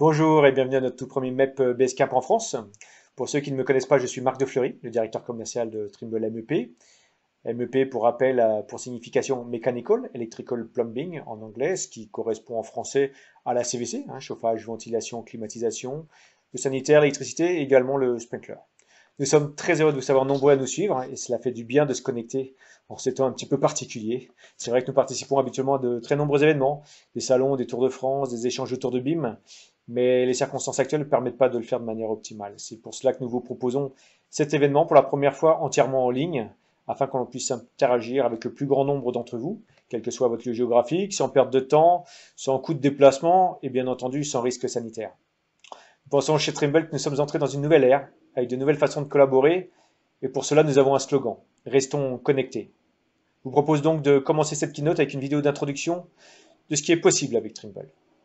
Bonjour et bienvenue à notre tout premier MEP Basecamp en France. Pour ceux qui ne me connaissent pas, je suis Marc Defleury, le directeur commercial de Trimble MEP. MEP pour rappel pour signification Mechanical, Electrical Plumbing en anglais, ce qui correspond en français à la CVC, chauffage, ventilation, climatisation, le sanitaire, l'électricité et également le sprinkler. Nous sommes très heureux de vous savoir nombreux à nous suivre et cela fait du bien de se connecter en ces temps un petit peu particuliers. C'est vrai que nous participons habituellement à de très nombreux événements, des salons, des tours de France, des échanges autour de BIM, mais les circonstances actuelles ne permettent pas de le faire de manière optimale. C'est pour cela que nous vous proposons cet événement pour la première fois entièrement en ligne, afin qu'on puisse interagir avec le plus grand nombre d'entre vous, quel que soit votre lieu géographique, sans perte de temps, sans coût de déplacement et bien entendu sans risque sanitaire. Nous pensons chez Trimble que nous sommes entrés dans une nouvelle ère, avec de nouvelles façons de collaborer, et pour cela nous avons un slogan, restons connectés. Je vous propose donc de commencer cette keynote avec une vidéo d'introduction de ce qui est possible avec Trimble.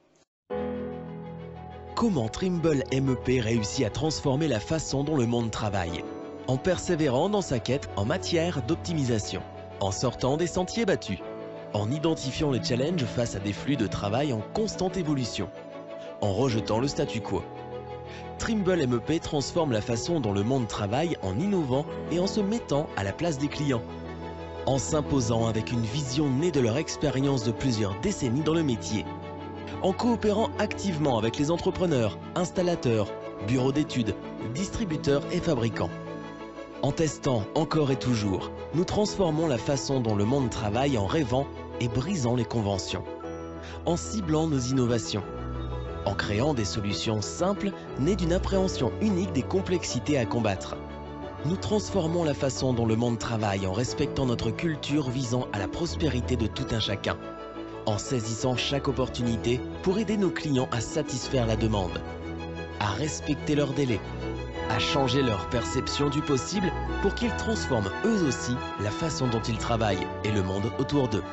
Comment Trimble MEP réussit à transformer la façon dont le monde travaille, en persévérant dans sa quête en matière d'optimisation, en sortant des sentiers battus, en identifiant les challenges face à des flux de travail en constante évolution, en rejetant le statu quo. Trimble MEP transforme la façon dont le monde travaille en innovant et en se mettant à la place des clients, en s'imposant avec une vision née de leur expérience de plusieurs décennies dans le métier, en coopérant activement avec les entrepreneurs, installateurs, bureaux d'études, distributeurs et fabricants. En testant encore et toujours, nous transformons la façon dont le monde travaille en rêvant et brisant les conventions, en ciblant nos innovations, en créant des solutions simples nées d'une appréhension unique des complexités à combattre. Nous transformons la façon dont le monde travaille en respectant notre culture visant à la prospérité de tout un chacun, en saisissant chaque opportunité pour aider nos clients à satisfaire la demande, à respecter leurs délais, à changer leur perception du possible pour qu'ils transforment eux aussi la façon dont ils travaillent et le monde autour d'eux.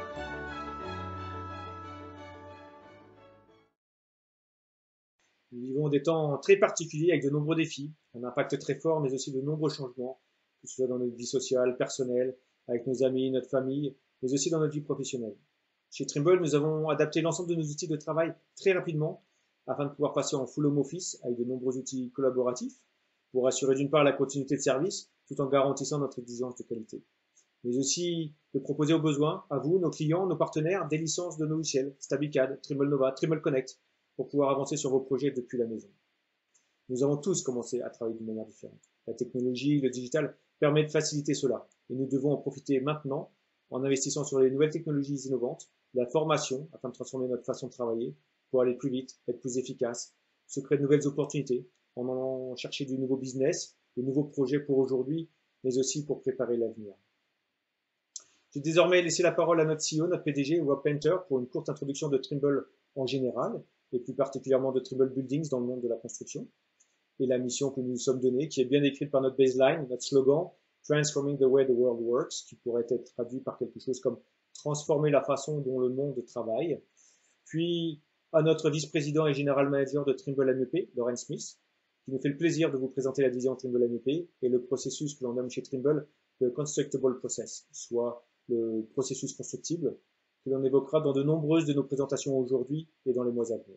Nous vivons des temps très particuliers avec de nombreux défis, un impact très fort, mais aussi de nombreux changements, que ce soit dans notre vie sociale, personnelle, avec nos amis, notre famille, mais aussi dans notre vie professionnelle. Chez Trimble, nous avons adapté l'ensemble de nos outils de travail très rapidement afin de pouvoir passer en full home office avec de nombreux outils collaboratifs pour assurer d'une part la continuité de service tout en garantissant notre exigence de qualité, mais aussi de proposer aux besoins, à vous, nos clients, nos partenaires, des licences de nos logiciels, StabiCAD, Trimble Nova, Trimble Connect, pour pouvoir avancer sur vos projets depuis la maison. Nous avons tous commencé à travailler d'une manière différente. La technologie, le digital permet de faciliter cela et nous devons en profiter maintenant en investissant sur les nouvelles technologies innovantes, la formation afin de transformer notre façon de travailler pour aller plus vite, être plus efficace, se créer de nouvelles opportunités, en allant chercher du nouveau business, de nouveaux projets pour aujourd'hui, mais aussi pour préparer l'avenir. Je vais désormais laisser la parole à notre CEO, notre PDG, Rob Painter, pour une courte introduction de Trimble en général, et plus particulièrement de Trimble Buildings dans le monde de la construction, et la mission que nous nous sommes donnée, qui est bien décrite par notre baseline, notre slogan, Transforming the way the world works, qui pourrait être traduit par quelque chose comme transformer la façon dont le monde travaille. Puis à notre vice-président et général manager de Trimble MEP, Lauren Smith, qui nous fait le plaisir de vous présenter la vision Trimble MEP et le processus que l'on nomme chez Trimble le Constructible Process, soit le processus constructible, que l'on évoquera dans de nombreuses de nos présentations aujourd'hui et dans les mois à venir.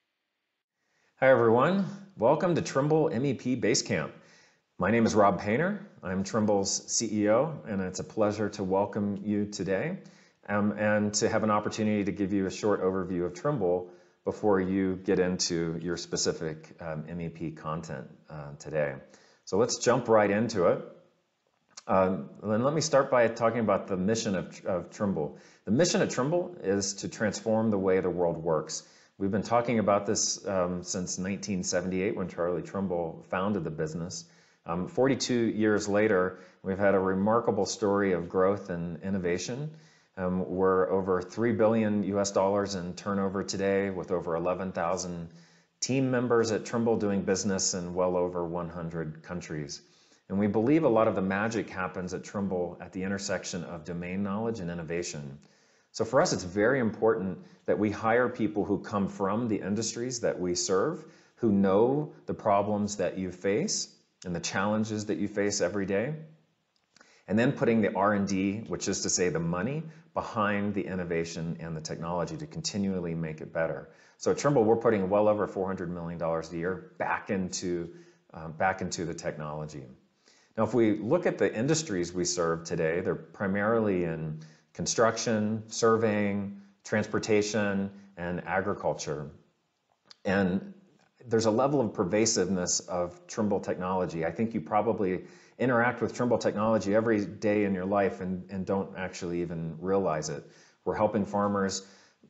Hi everyone, welcome to Trimble MEP Basecamp. My name is Rob Painter. I'm Trimble's CEO, and it's a pleasure to welcome you today and to have an opportunity to give you a short overview of Trimble before you get into your specific MEP content today. So let's jump right into it. And let me start by talking about the mission of Trimble. The mission of Trimble is to transform the way the world works. We've been talking about this since 1978 when Charlie Trimble founded the business. 42 years later, we've had a remarkable story of growth and innovation. We're over $3 billion in turnover today with over 11,000 team members at Trimble doing business in well over 100 countries. And we believe a lot of the magic happens at Trimble at the intersection of domain knowledge and innovation. So for us, it's very important that we hire people who come from the industries that we serve, who know the problems that you face and the challenges that you face every day. and then putting the R&D, which is to say the money, behind the innovation and the technology to continually make it better. So at Trimble, we're putting well over $400 million a year back into the technology. Now, if we look at the industries we serve today, they're primarily in construction, surveying, transportation, and agriculture. And there's a level of pervasiveness of Trimble technology. I think you probably interact with Trimble technology every day in your life and don't actually even realize it. We're helping farmers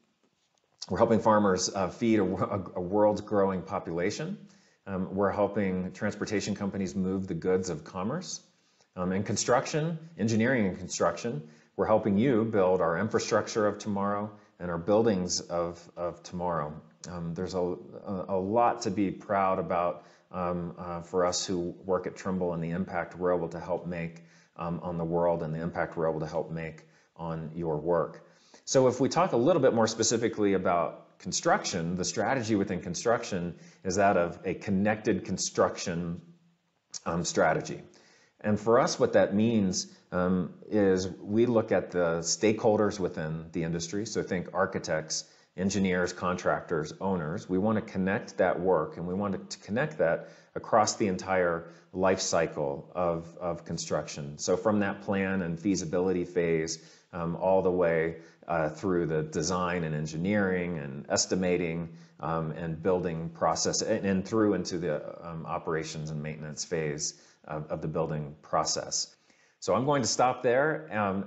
feed a world's growing population. We're helping transportation companies move the goods of commerce. In construction, engineering and construction, we're helping you build our infrastructure of tomorrow and our buildings of tomorrow. There's a lot to be proud about for us who work at Trimble and the impact we're able to help make on the world and the impact we're able to help make on your work. So if we talk a little bit more specifically about construction, the strategy within construction is that of a connected construction strategy. And for us, what that means is we look at the stakeholders within the industry. So think architects, engineers, contractors, owners. We want to connect that work, and we want to connect that across the entire life cycle of construction. So from that plan and feasibility phase all the way through the design and engineering and estimating and building process and through into the operations and maintenance phase of the building process. So I'm going to stop there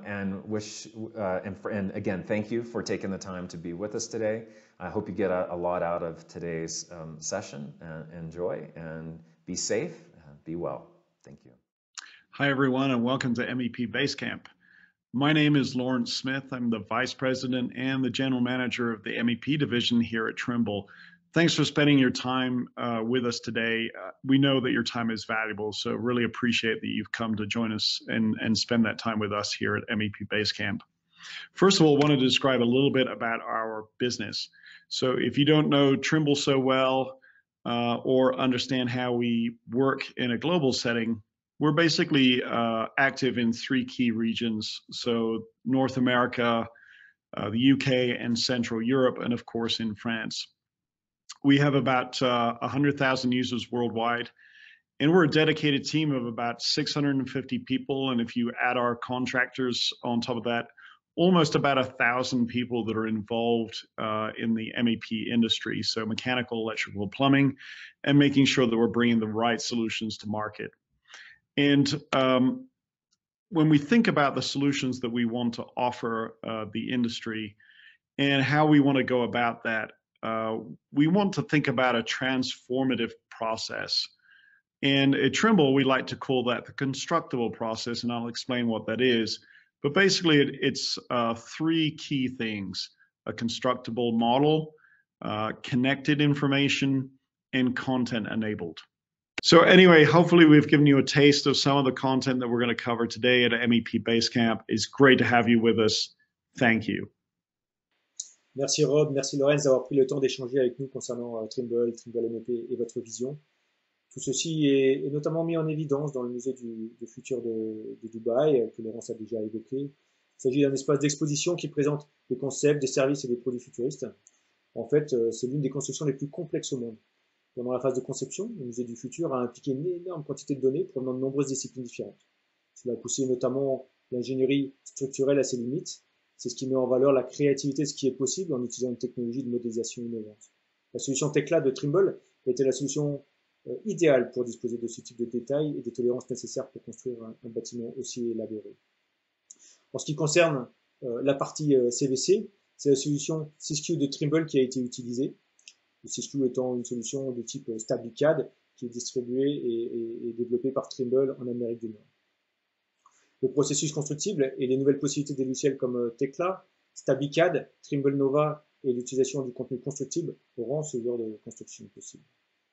and again, thank you for taking the time to be with us today. I hope you get a lot out of today's session. Enjoy and be safe, be well. Thank you. Hi, everyone, and welcome to MEP Basecamp. My name is Lawrence Smith. I'm the Vice President and the General Manager of the MEP division here at Trimble. Thanks for spending your time with us today. We know that your time is valuable, so really appreciate that you've come to join us and spend that time with us here at MEP Basecamp. First of all, I want to describe a little bit about our business. So if you don't know Trimble so well or understand how we work in a global setting, we're basically active in 3 key regions. So North America, the UK, and Central Europe, and of course in France. We have about 100,000 users worldwide, and we're a dedicated team of about 650 people. And if you add our contractors on top of that, almost about 1,000 people that are involved in the MEP industry. So mechanical, electrical, plumbing, and making sure that we're bringing the right solutions to market. And when we think about the solutions that we want to offer the industry and how we want to go about that, we want to think about a transformative process. And at Trimble, we like to call that the constructible process, and I'll explain what that is. But basically, it's 3 key things: a constructible model, connected information, and content enabled. So anyway, hopefully we've given you a taste of some of the content that we're going to cover today at MEP Basecamp. It's great to have you with us. Thank you. Merci Rob, merci Lorenz d'avoir pris le temps d'échanger avec nous concernant Trimble MEP et votre vision. Tout ceci est notamment mis en évidence dans le musée du futur de Dubaï, que Laurence a déjà évoqué. Il s'agit d'un espace d'exposition qui présente des concepts, des services et des produits futuristes. En fait, c'est l'une des constructions les plus complexes au monde. Pendant la phase de conception, le musée du futur a impliqué une énorme quantité de données provenant de nombreuses disciplines différentes. Cela a poussé notamment l'ingénierie structurelle à ses limites. C'est ce qui met en valeur la créativité de ce qui est possible en utilisant une technologie de modélisation innovante. La solution Tekla de Trimble était la solution idéale pour disposer de ce type de détails et des tolérances nécessaires pour construire un bâtiment aussi élaboré. En ce qui concerne la partie CVC, c'est la solution Siskiyou de Trimble qui a été utilisée. Le Siskiyou étant une solution de type StableCAD qui est distribuée et développée par Trimble en Amérique du Nord. Le processus constructible et les nouvelles possibilités des logiciels comme Tekla, StableCAD, Trimble Nova et l'utilisation du contenu constructible rend ce genre de construction possible.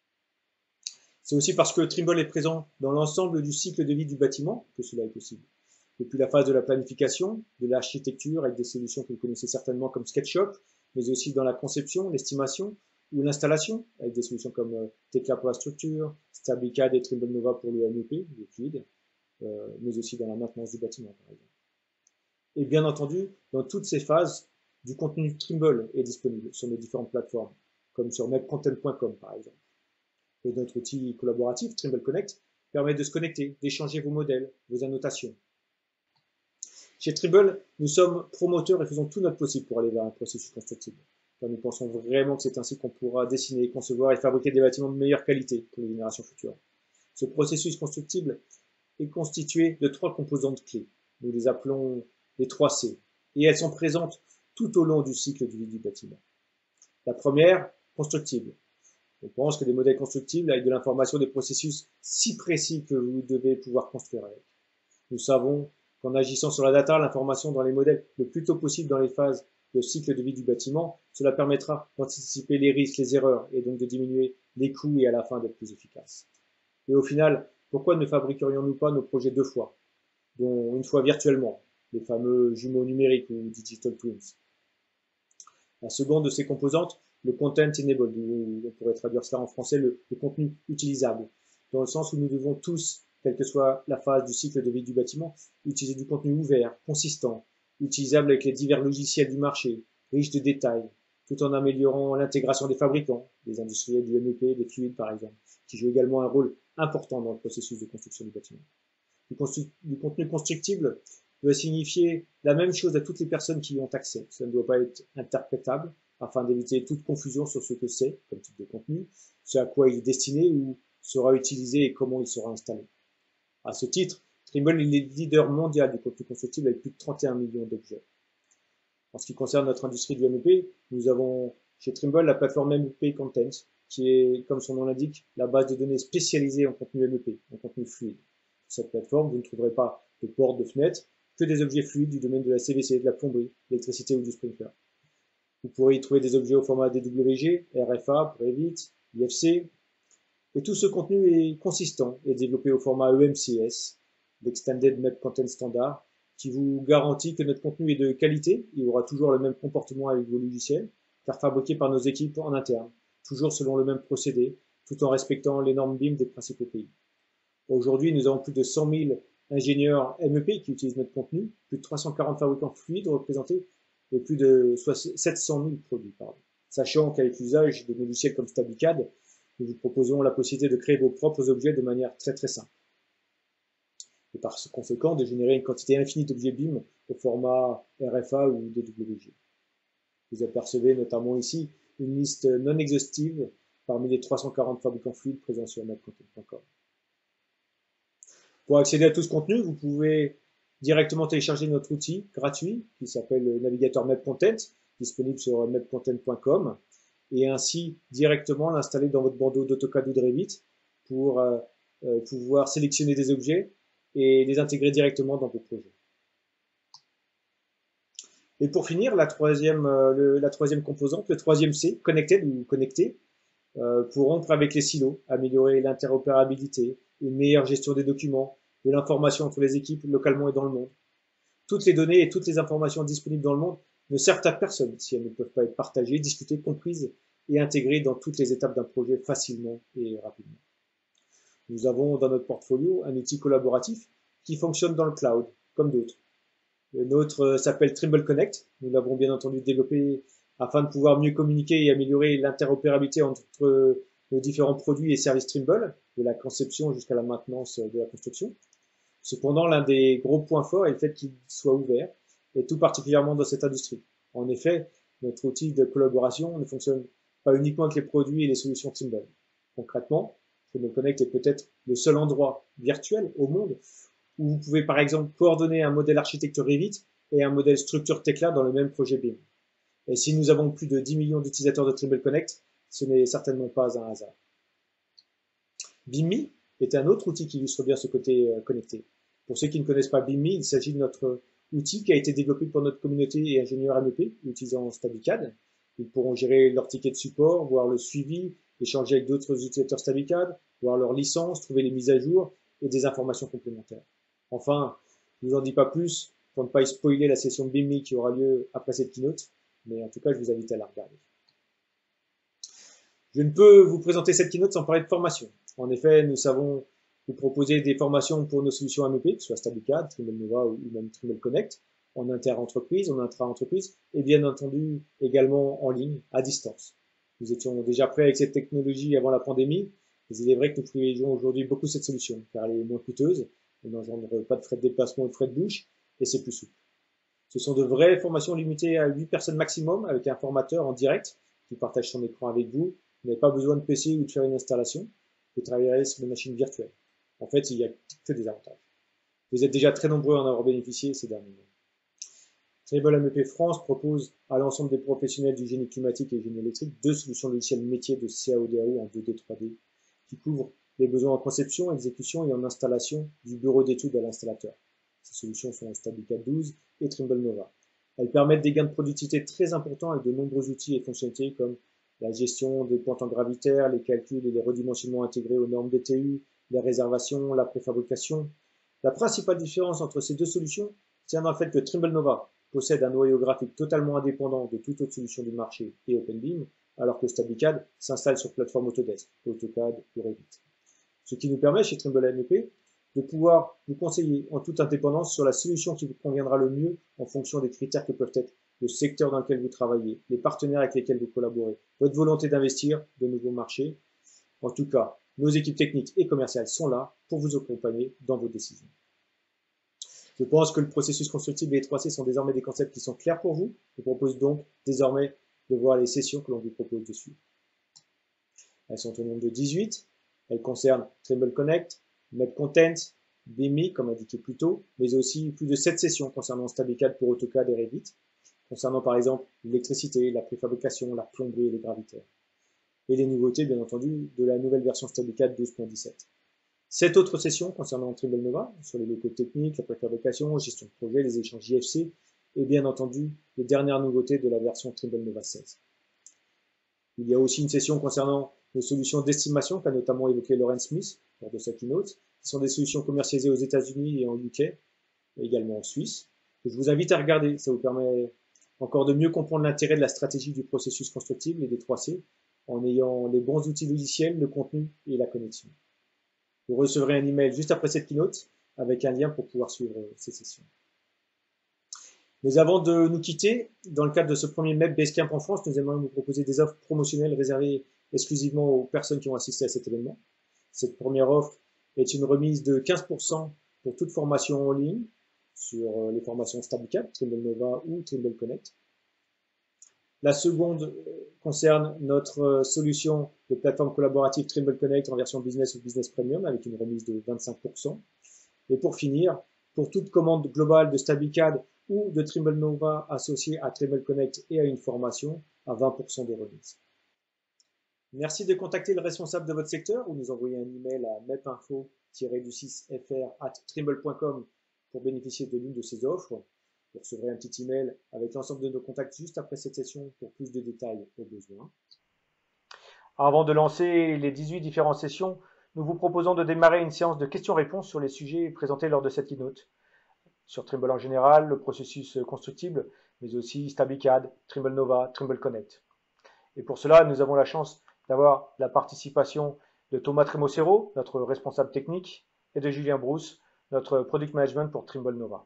C'est aussi parce que Trimble est présent dans l'ensemble du cycle de vie du bâtiment que cela est possible. Depuis la phase de la planification, de l'architecture avec des solutions que vous connaissez certainement comme SketchUp, mais aussi dans la conception, l'estimation ou l'installation avec des solutions comme Tekla pour la structure, StableCAD et Trimble Nova pour le MEP, le fluide. mais aussi dans la maintenance du bâtiment, par exemple. Et bien entendu, dans toutes ces phases, du contenu Trimble est disponible sur nos différentes plateformes, comme sur mapcontent.com, par exemple. Et notre outil collaboratif, Trimble Connect, permet de se connecter, d'échanger vos modèles, vos annotations. Chez Trimble, nous sommes promoteurs et faisons tout notre possible pour aller vers un processus constructible. Car nous pensons vraiment que c'est ainsi qu'on pourra dessiner, concevoir et fabriquer des bâtiments de meilleure qualité pour les générations futures. Ce processus constructible est constitué de 3 composantes clés. Nous les appelons les 3 C, et elles sont présentes tout au long du cycle de vie du bâtiment. La première, constructible. On pense que des modèles constructibles avec de l'information des processus si précis que vous devez pouvoir construire avec. Nous savons qu'en agissant sur la data, l'information dans les modèles le plus tôt possible dans les phases de cycle de vie du bâtiment, cela permettra d'anticiper les risques, les erreurs et donc de diminuer les coûts et à la fin d'être plus efficace. Et au final, pourquoi ne fabriquerions-nous pas nos projets 2 fois, dont une fois virtuellement, les fameux jumeaux numériques ou digital twins? La seconde de ces composantes, le content enabled, ou on pourrait traduire cela en français, le contenu utilisable, dans le sens où nous devons tous, quelle que soit la phase du cycle de vie du bâtiment, utiliser du contenu ouvert, consistant, utilisable avec les divers logiciels du marché, riche de détails, tout en améliorant l'intégration des fabricants, des industriels du MEP, des fluides par exemple, qui jouent également un rôle important dans le processus de construction du bâtiment. Du contenu constructible doit signifier la même chose à toutes les personnes qui y ont accès. Ça ne doit pas être interprétable afin d'éviter toute confusion sur ce que c'est comme type de contenu, ce à quoi il est destiné ou sera utilisé et comment il sera installé. À ce titre, Trimble est le leader mondial du contenu constructible avec plus de 31 millions d'objets. En ce qui concerne notre industrie du MEP, nous avons chez Trimble la plateforme MEP Content, qui est, comme son nom l'indique, la base de données spécialisée en contenu MEP, en contenu fluide. Sur cette plateforme, vous ne trouverez pas de portes, de fenêtres, que des objets fluides du domaine de la CVC, de la plomberie, l'électricité ou du sprinkler. Vous pourrez y trouver des objets au format DWG, RFA pour Revit, IFC, et tout ce contenu est consistant et développé au format EMCS, l'Extended Map Content Standard, qui vous garantit que notre contenu est de qualité, il aura toujours le même comportement avec vos logiciels, car fabriqué par nos équipes en interne, toujours selon le même procédé, tout en respectant les normes BIM des principaux pays. Aujourd'hui, nous avons plus de 100 000 ingénieurs MEP qui utilisent notre contenu, plus de 340 fabricants fluides représentés et plus de 700 000 produits. Sachant qu'avec l'usage de logiciels comme StabiCAD, nous vous proposons la possibilité de créer vos propres objets de manière très simple. Et par conséquent, de générer une quantité infinie d'objets BIM au format RFA ou DWG. Vous apercevez notamment ici une liste non exhaustive parmi les 340 fabricants fluides présents sur mapcontent.com. Pour accéder à tout ce contenu, vous pouvez directement télécharger notre outil gratuit qui s'appelle le navigateur MapContent, disponible sur mapcontent.com, et ainsi directement l'installer dans votre bandeau d'AutoCAD ou de Revit pour pouvoir sélectionner des objets et les intégrer directement dans vos projets. Et pour finir, la troisième composante, le 3e C, Connected ou connecté, pour rompre avec les silos, améliorer l'interopérabilité, une meilleure gestion des documents, de l'information entre les équipes localement et dans le monde. Toutes les données et toutes les informations disponibles dans le monde ne servent à personne si elles ne peuvent pas être partagées, discutées, comprises et intégrées dans toutes les étapes d'un projet facilement et rapidement. Nous avons dans notre portfolio un outil collaboratif qui fonctionne dans le cloud, comme d'autres. Le nôtre s'appelle Trimble Connect. Nous l'avons bien entendu développé afin de pouvoir mieux communiquer et améliorer l'interopérabilité entre nos différents produits et services Trimble, de la conception jusqu'à la maintenance de la construction. Cependant, l'un des gros points forts est le fait qu'il soit ouvert, et tout particulièrement dans cette industrie. En effet, notre outil de collaboration ne fonctionne pas uniquement avec les produits et les solutions Trimble. Concrètement, Trimble Connect est peut-être le seul endroit virtuel au monde où vous pouvez par exemple coordonner un modèle architecture Revit et un modèle structure Tekla dans le même projet BIM. Et si nous avons plus de 10 millions d'utilisateurs de Trimble Connect, ce n'est certainement pas un hasard. BIMMI est un autre outil qui illustre bien ce côté connecté. Pour ceux qui ne connaissent pas BIMMI, il s'agit de notre outil qui a été développé pour notre communauté et ingénieurs MEP utilisant StabiCAD. Ils pourront gérer leur ticket de support, voir le suivi, échanger avec d'autres utilisateurs StabiCAD, voir leur licence, trouver les mises à jour et des informations complémentaires. Enfin, je ne vous en dis pas plus pour ne pas spoiler la session de BIMMI qui aura lieu après cette keynote, mais en tout cas, je vous invite à la regarder. Je ne peux vous présenter cette keynote sans parler de formation. En effet, nous savons vous proposer des formations pour nos solutions MEP, que ce soit StabiCAD, Trimble Nova ou même Trimble Connect, en inter-entreprise, en intra-entreprise, et bien entendu également en ligne, à distance. Nous étions déjà prêts avec cette technologie avant la pandémie, mais il est vrai que nous privilégions aujourd'hui beaucoup cette solution, car elle est moins coûteuse, elle n'engendre pas de frais de déplacement ou de frais de bouche, et c'est plus souple. Ce sont de vraies formations limitées à 8 personnes maximum, avec un formateur en direct qui partage son écran avec vous. Vous n'avez pas besoin de PC ou de faire une installation, vous travaillerez sur des machines virtuelles. En fait, il n'y a que des avantages. Vous êtes déjà très nombreux à en avoir bénéficié ces derniers mois. Trimble MEP France propose à l'ensemble des professionnels du génie climatique et génie électrique 2 solutions logicielles métiers de CAO-DAO en 2D 3D qui couvrent les besoins en conception, exécution et en installation du bureau d'études à l'installateur. Ces solutions sont StabiCAD 12 et Trimble Nova. Elles permettent des gains de productivité très importants avec de nombreux outils et fonctionnalités comme la gestion des points en gravitaire, les calculs et les redimensionnements intégrés aux normes DTU, les réservations, la préfabrication. La principale différence entre ces 2 solutions tient dans le fait que Trimble Nova possède un noyau graphique totalement indépendant de toute autre solution du marché et OpenBeam, alors que StabiCAD s'installe sur plateforme Autodesk, AutoCAD ou Revit. Ce qui nous permet chez Trimble MEP de pouvoir vous conseiller en toute indépendance sur la solution qui vous conviendra le mieux en fonction des critères que peuvent être le secteur dans lequel vous travaillez, les partenaires avec lesquels vous collaborez, votre volonté d'investir de nouveaux marchés. En tout cas, nos équipes techniques et commerciales sont là pour vous accompagner dans vos décisions. Je pense que le processus constructible et les 3C sont désormais des concepts qui sont clairs pour vous. Je vous propose donc désormais de voir les sessions que l'on vous propose de suivre. Elles sont au nombre de 18. Elles concernent Trimble Connect, Map Content, BIMI, comme indiqué plus tôt, mais aussi plus de 7 sessions concernant StabiCAD pour AutoCAD et Revit, concernant par exemple l'électricité, la préfabrication, la plomberie et les gravitaires. Et les nouveautés, bien entendu, de la nouvelle version StabiCAD 12.17. 7 autres sessions concernant Trimble Nova, sur les locaux techniques, la préfabrication, gestion de projet, les échanges JFC, et bien entendu, les dernières nouveautés de la version Trimble Nova 16. Il y a aussi une session concernant nos solutions d'estimation qu'a notamment évoqué Lauren Smith lors de sa keynote, qui sont des solutions commercialisées aux États-Unis et en UK, et également en Suisse. Je vous invite à regarder, ça vous permet encore de mieux comprendre l'intérêt de la stratégie du processus constructible et des 3C, en ayant les bons outils logiciels, le contenu et la connexion. Vous recevrez un email juste après cette keynote avec un lien pour pouvoir suivre ces sessions. Mais avant de nous quitter, dans le cadre de ce premier MEP Basecamp en France, nous aimerions vous proposer des offres promotionnelles réservées exclusivement aux personnes qui ont assisté à cet événement. Cette première offre est une remise de 15% pour toute formation en ligne sur les formations StabiCAD, Trimble Nova ou Trimble Connect. La seconde concerne notre solution de plateforme collaborative Trimble Connect en version Business ou Business Premium avec une remise de 25%. Et pour finir, pour toute commande globale de StabiCAD ou de Trimble Nova associée à Trimble Connect et à une formation, à 20% de remise. Merci de contacter le responsable de votre secteur ou nous envoyer un email à mepinfo-du6fr@trimble.com pour bénéficier de l'une de ces offres. Vous recevrez un petit email avec l'ensemble de nos contacts juste après cette session pour plus de détails au besoin. Avant de lancer les 18 différentes sessions, nous vous proposons de démarrer une séance de questions-réponses sur les sujets présentés lors de cette keynote. Sur Trimble en général, le processus constructible, mais aussi StabiCAD, Trimble Nova, Trimble Connect. Et pour cela, nous avons la chance d'avoir la participation de Thomas Tremocero, notre responsable technique, et de Julien Brousse, notre product management pour Trimble Nova.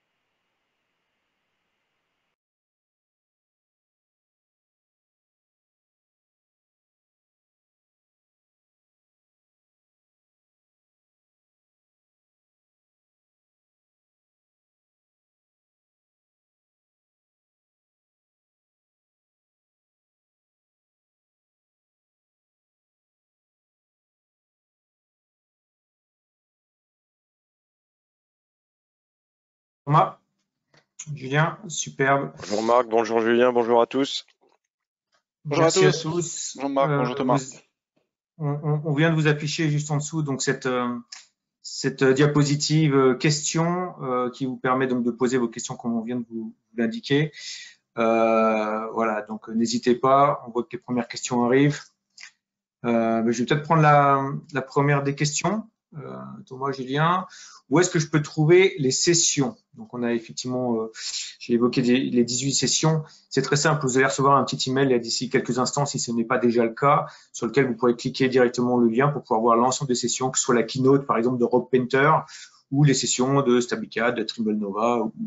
Thomas, Julien, superbe. Bonjour Marc, bonjour Julien, bonjour à tous. Bonjour Merci à tous. Bonjour Marc, bonjour Thomas. On vient de vous afficher juste en dessous donc cette diapositive question qui vous permet donc de poser vos questions comme on vient de vous l'indiquer. Voilà, donc n'hésitez pas, on voit que les premières questions arrivent. Je vais peut-être prendre la première des questions. Thomas, Julien, où est-ce que je peux trouver les sessions? Donc, on a effectivement, j'ai évoqué les 18 sessions. C'est très simple, vous allez recevoir un petit email d'ici quelques instants, si ce n'est pas déjà le cas, sur lequel vous pourrez cliquer directement le lien pour pouvoir voir l'ensemble des sessions, que ce soit la keynote, par exemple, de Rob Painter, ou les sessions de StabiCAD, de Trimble Nova, ou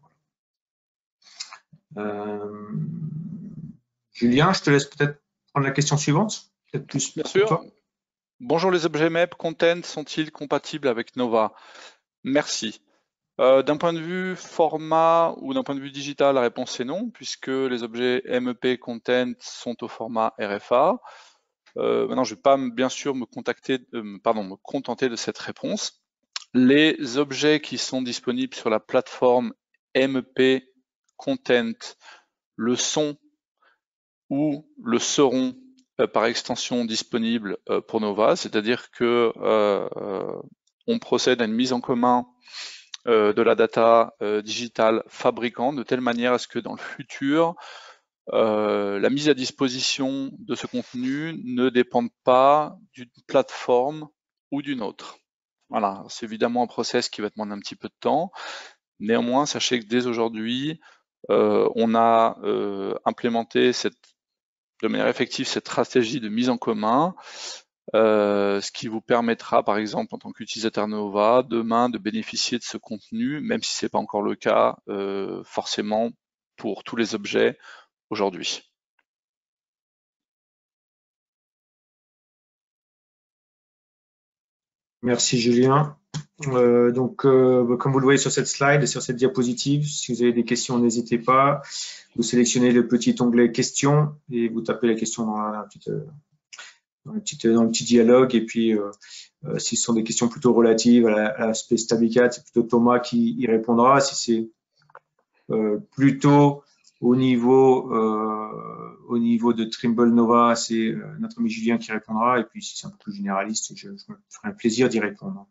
Julien, je te laisse peut-être prendre la question suivante. Peut-être plus Bien pour sûr. toi. Bonjour, les objets MEP Content sont-ils compatibles avec Nova? Merci. D'un point de vue format ou d'un point de vue digital, la réponse est non, puisque les objets MEP Content sont au format RFA. Maintenant, je ne vais pas bien sûr me contenter de cette réponse. Les objets qui sont disponibles sur la plateforme MEP Content le sont ou le seront par extension disponibles pour Nova, c'est-à-dire que on procède à une mise en commun de la data digitale fabricant, de telle manière à ce que dans le futur, la mise à disposition de ce contenu ne dépende pas d'une plateforme ou d'une autre. Voilà, c'est évidemment un process qui va demander un petit peu de temps. Néanmoins, sachez que dès aujourd'hui, on a implémenté de manière effective cette stratégie de mise en commun, ce qui vous permettra, par exemple, en tant qu'utilisateur Nova, demain de bénéficier de ce contenu, même si ce n'est pas encore le cas forcément pour tous les objets aujourd'hui. Merci Julien. Comme vous le voyez sur cette slide et sur cette diapositive, si vous avez des questions, n'hésitez pas. Vous sélectionnez le petit onglet questions et vous tapez la question dans le petit dialogue. Et puis, si ce sont des questions plutôt relatives à l'aspect StabiCAD, c'est plutôt Thomas qui y répondra. Si c'est plutôt au niveau de Trimble Nova, c'est notre ami Julien qui répondra. Et puis, si c'est un peu plus généraliste, je me ferai un plaisir d'y répondre.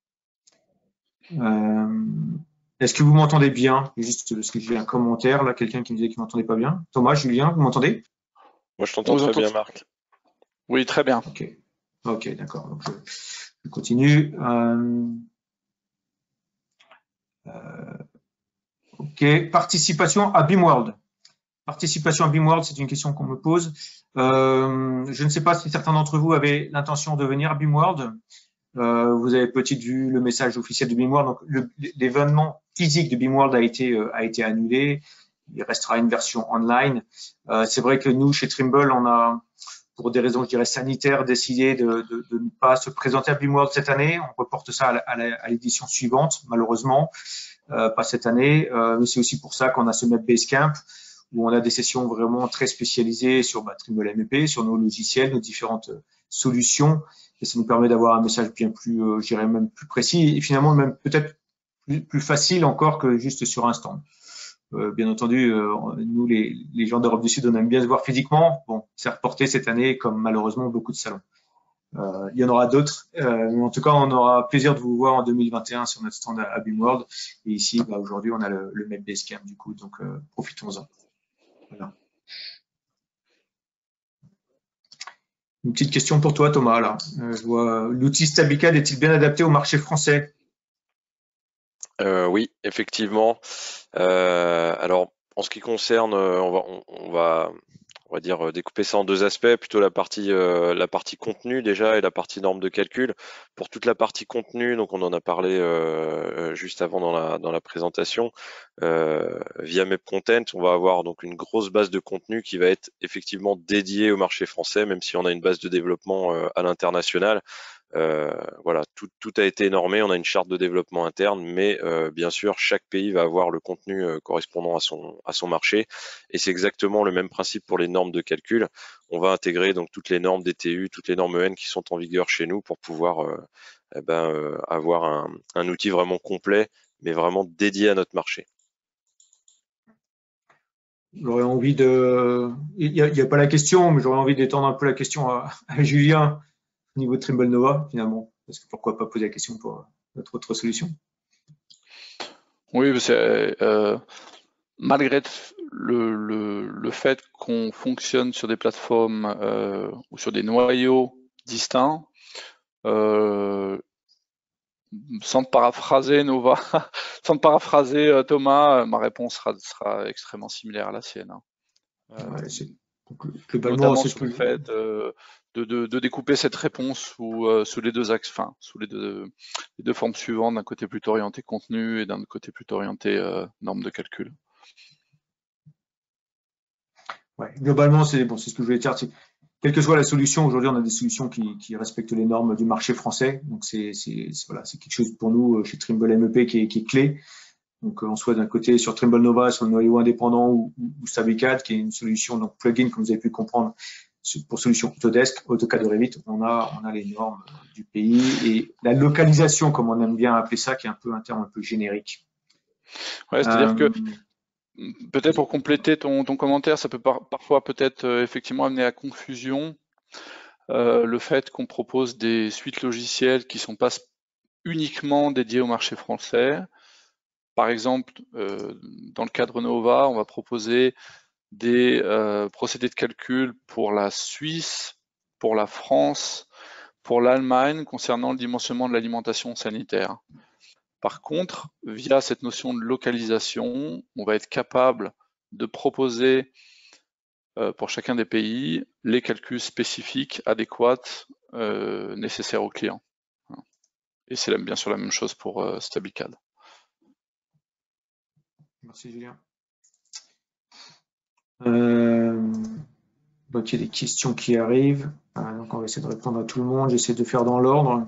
Est-ce que vous m'entendez bien? Juste parce que j'ai un commentaire là, quelqu'un qui me disait qu'il ne m'entendait pas bien. Thomas, Julien, vous m'entendez? Moi, je t'entends très bien, Marc. Oui, très bien. Ok, d'accord. Donc, je continue. Ok, participation à BIMworld. Participation à BIMworld, c'est une question qu'on me pose. Je ne sais pas si certains d'entre vous avaient l'intention de venir à BIMworld. Vous avez peut-être vu le message officiel de BIMworld. Donc, l'événement physique de BIMworld a été annulé. Il restera une version online. C'est vrai que nous, chez Trimble, on a, pour des raisons, je dirais, sanitaires, décidé de ne pas se présenter à BIMworld cette année. On reporte ça à l'édition suivante, malheureusement, pas cette année. Mais c'est aussi pour ça qu'on a ce MEP Basecamp, où on a des sessions vraiment très spécialisées sur Trimble MEP, sur nos logiciels, nos différentes solutions. Et ça nous permet d'avoir un message bien plus, je dirais même plus précis et finalement même peut-être plus facile encore que juste sur un stand. Bien entendu, nous, les gens d'Europe du Sud, on aime bien se voir physiquement. Bon, c'est reporté cette année, comme malheureusement beaucoup de salons. Il y en aura d'autres, mais en tout cas, on aura plaisir de vous voir en 2021 sur notre stand à BIMworld. Et ici, aujourd'hui, on a le MEP Basecamp, du coup, donc profitons-en. Voilà. Une petite question pour toi, Thomas. Là, je vois, l'outil StabiCAD est-il bien adapté au marché français? Oui, effectivement. Alors, en ce qui concerne, on va dire découper ça en deux aspects, plutôt la partie contenu déjà et la partie norme de calcul. Pour toute la partie contenu, donc on en a parlé juste avant dans la présentation, via MEP Content, on va avoir donc une grosse base de contenu qui va être effectivement dédiée au marché français, même si on a une base de développement à l'international. Voilà, tout a été normé, on a une charte de développement interne, mais bien sûr, chaque pays va avoir le contenu correspondant à son marché, et c'est exactement le même principe pour les normes de calcul. On va intégrer donc toutes les normes DTU, toutes les normes EN qui sont en vigueur chez nous pour pouvoir avoir un outil vraiment complet, mais vraiment dédié à notre marché. J'aurais envie de... Il n'y a pas la question, mais j'aurais envie d'étendre un peu la question à Julien au niveau de Trimble Nova, finalement. Parce que pourquoi pas poser la question pour notre autre solution? Oui, malgré le fait qu'on fonctionne sur des plateformes ou sur des noyaux distincts, sans te paraphraser Nova, sans te paraphraser Thomas, ma réponse sera extrêmement similaire à la sienne. Hein. Ouais, globalement, Notamment c'est ce sur que le fait de découper cette réponse sous les deux axes, enfin sous les deux formes suivantes, d'un côté plutôt orienté contenu et d'un côté plutôt orienté norme de calcul. Ouais, globalement, c'est ce que je voulais dire. Quelle que soit la solution, aujourd'hui, on a des solutions qui respectent les normes du marché français. Donc, c'est quelque chose pour nous chez Trimble MEP qui est clé. Donc, on soit d'un côté sur Trimble Nova, sur le noyau indépendant ou StabiCAD, qui est une solution, donc plugin, comme vous avez pu comprendre, pour solution Autodesk, AutoCAD ou Revit. On a les normes du pays et la localisation, comme on aime bien appeler ça, qui est un peu un terme un peu générique. Ouais, c'est-à-dire que peut-être pour compléter ton commentaire, ça peut parfois peut-être effectivement amener à confusion le fait qu'on propose des suites logicielles qui sont pas uniquement dédiées au marché français. Par exemple, dans le cadre Nova, on va proposer des procédés de calcul pour la Suisse, pour la France, pour l'Allemagne concernant le dimensionnement de l'alimentation sanitaire. Par contre, via cette notion de localisation, on va être capable de proposer pour chacun des pays les calculs spécifiques, adéquats, nécessaires aux clients. Et c'est bien sûr la même chose pour StabiCAD. Merci Julien. Donc il y a des questions qui arrivent. Donc on va essayer de répondre à tout le monde. J'essaie de faire dans l'ordre.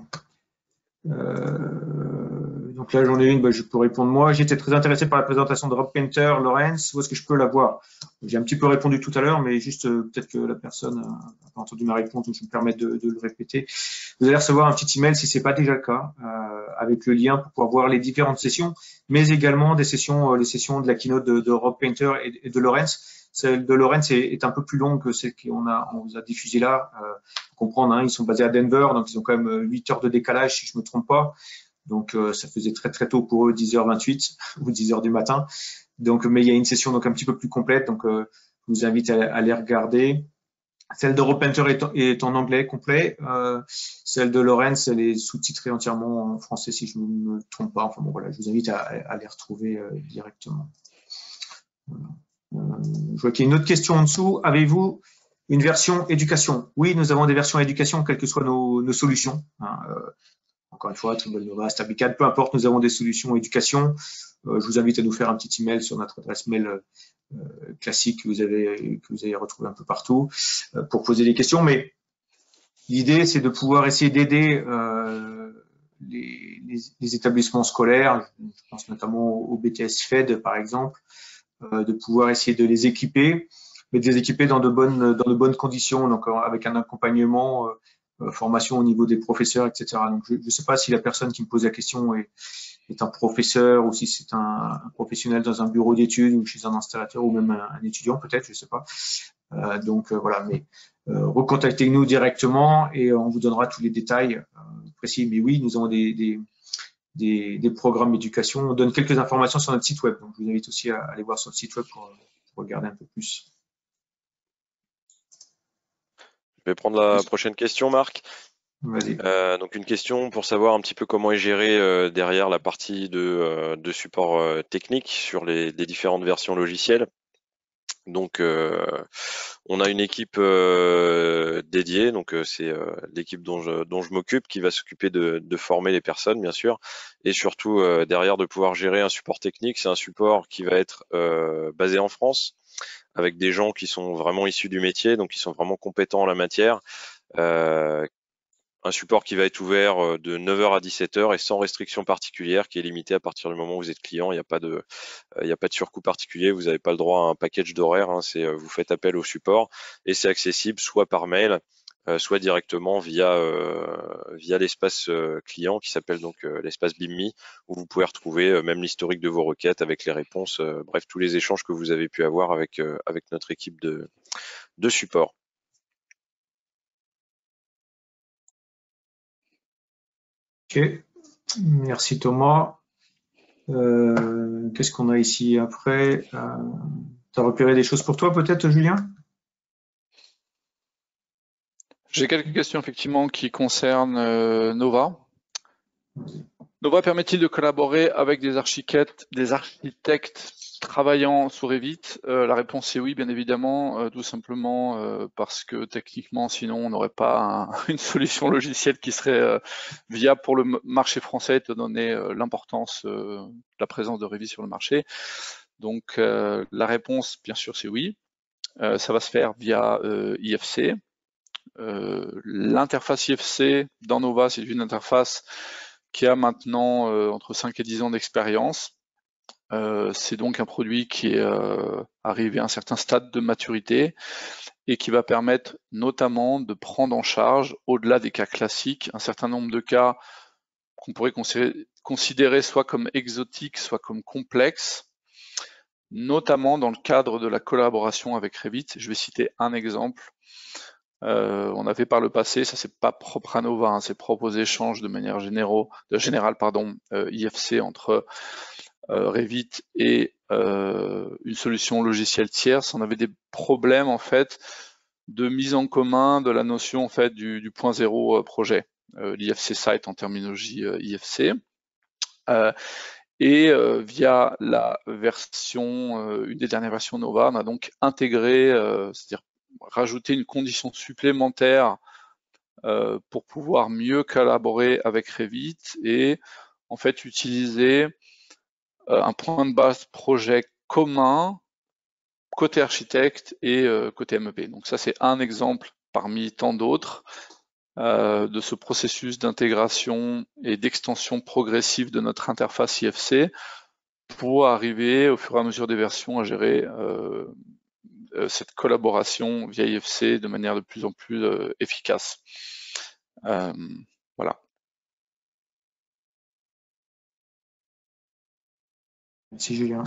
Donc là j'en ai une, je peux répondre moi. J'étais très intéressé par la présentation de Rob Painter, Lorenz. Où est-ce que je peux la voir? J'ai un petit peu répondu tout à l'heure, mais juste peut-être que la personne n'a pas entendu ma réponse, donc je me permets de le répéter. Vous allez recevoir un petit email si c'est pas déjà le cas, avec le lien pour pouvoir voir les différentes sessions, mais également des sessions, les sessions de la keynote de Rob Painter et de Lorenz. Celle de Lorenz est un peu plus longue que celle qu'on vous a diffusée là. Pour comprendre, hein, ils sont basés à Denver, donc ils ont quand même 8 heures de décalage si je me trompe pas. Donc ça faisait très très tôt pour eux, 10h28 ou 10h du matin. Donc, mais il y a une session donc un petit peu plus complète, donc je vous invite à les regarder. Celle de Rob Painter est en anglais complet. Celle de Lorenz, elle est sous-titrée entièrement en français si je ne me trompe pas. Enfin bon, voilà, je vous invite à les retrouver directement. Voilà. Je vois qu'il y a une autre question en dessous. Avez-vous une version éducation? Oui, nous avons des versions éducation, quelles que soient nos solutions. Encore une fois, Trimble Nova, StabiCAD, peu importe, nous avons des solutions éducation. Je vous invite à nous faire un petit email sur notre adresse mail classique que vous avez retrouvé un peu partout pour poser des questions. Mais l'idée, c'est de pouvoir essayer d'aider les établissements scolaires, je pense notamment au BTS FED par exemple, de pouvoir essayer de les équiper, mais de les équiper dans de bonnes conditions, donc avec un accompagnement, formation au niveau des professeurs, etc. Donc je ne sais pas si la personne qui me pose la question est un professeur ou si c'est un professionnel dans un bureau d'études ou chez un installateur ou même un étudiant peut-être, je ne sais pas. Donc voilà, mais recontactez-nous directement et on vous donnera tous les détails précis. Mais oui, nous avons des programmes d'éducation. On donne quelques informations sur notre site web. Donc je vous invite aussi à aller voir sur le site web pour regarder un peu plus. Je vais prendre la prochaine question, Marc. Vas-y. Donc une question pour savoir un petit peu comment est gérée derrière la partie de support technique sur les différentes versions logicielles. Donc on a une équipe dédiée, donc c'est l'équipe dont je m'occupe qui va s'occuper de former les personnes bien sûr, et surtout derrière de pouvoir gérer un support technique. C'est un support qui va être basé en France, avec des gens qui sont vraiment issus du métier, donc qui sont vraiment compétents en la matière. Un support qui va être ouvert de 9h à 17h et sans restriction particulière, qui est limité à partir du moment où vous êtes client. Il n'y a pas de surcoût particulier, vous n'avez pas le droit à un package d'horaire, hein, vous faites appel au support et c'est accessible soit par mail, soit directement via l'espace client qui s'appelle donc l'espace BIMMI, où vous pouvez retrouver même l'historique de vos requêtes avec les réponses, bref, tous les échanges que vous avez pu avoir avec notre équipe de support. Ok, merci Thomas. Qu'est-ce qu'on a ici après? Tu as repéré des choses pour toi peut-être, Julien? J'ai quelques questions effectivement qui concernent Nova. Nova permet-il de collaborer avec des architectes travaillant sous Revit? La réponse est oui, bien évidemment, tout simplement parce que techniquement, sinon, on n'aurait pas une solution logicielle qui serait viable pour le marché français, étant donné l'importance de la présence de Revit sur le marché. Donc, la réponse, bien sûr, c'est oui. Ça va se faire via IFC. L'interface IFC dans Nova, c'est une interface qui a maintenant entre 5 et 10 ans d'expérience. C'est donc un produit qui est arrivé à un certain stade de maturité et qui va permettre notamment de prendre en charge, au-delà des cas classiques, un certain nombre de cas qu'on pourrait considérer soit comme exotiques, soit comme complexes, notamment dans le cadre de la collaboration avec Revit. Je vais citer un exemple. On avait par le passé, ça c'est pas propre à Nova, hein, c'est propre aux échanges de manière générale, IFC entre Revit et une solution logicielle tierce. On avait des problèmes en fait de mise en commun de la notion en fait du point zéro projet, l'IFC site en terminologie IFC. Via la version, une des dernières versions Nova, on a donc intégré, c'est-à-dire rajouter une condition supplémentaire pour pouvoir mieux collaborer avec Revit et en fait utiliser un point de base projet commun côté architecte et côté MEP. Donc ça c'est un exemple parmi tant d'autres de ce processus d'intégration et d'extension progressive de notre interface IFC pour arriver au fur et à mesure des versions à gérer cette collaboration via IFC de manière de plus en plus efficace. Voilà. Merci Julien.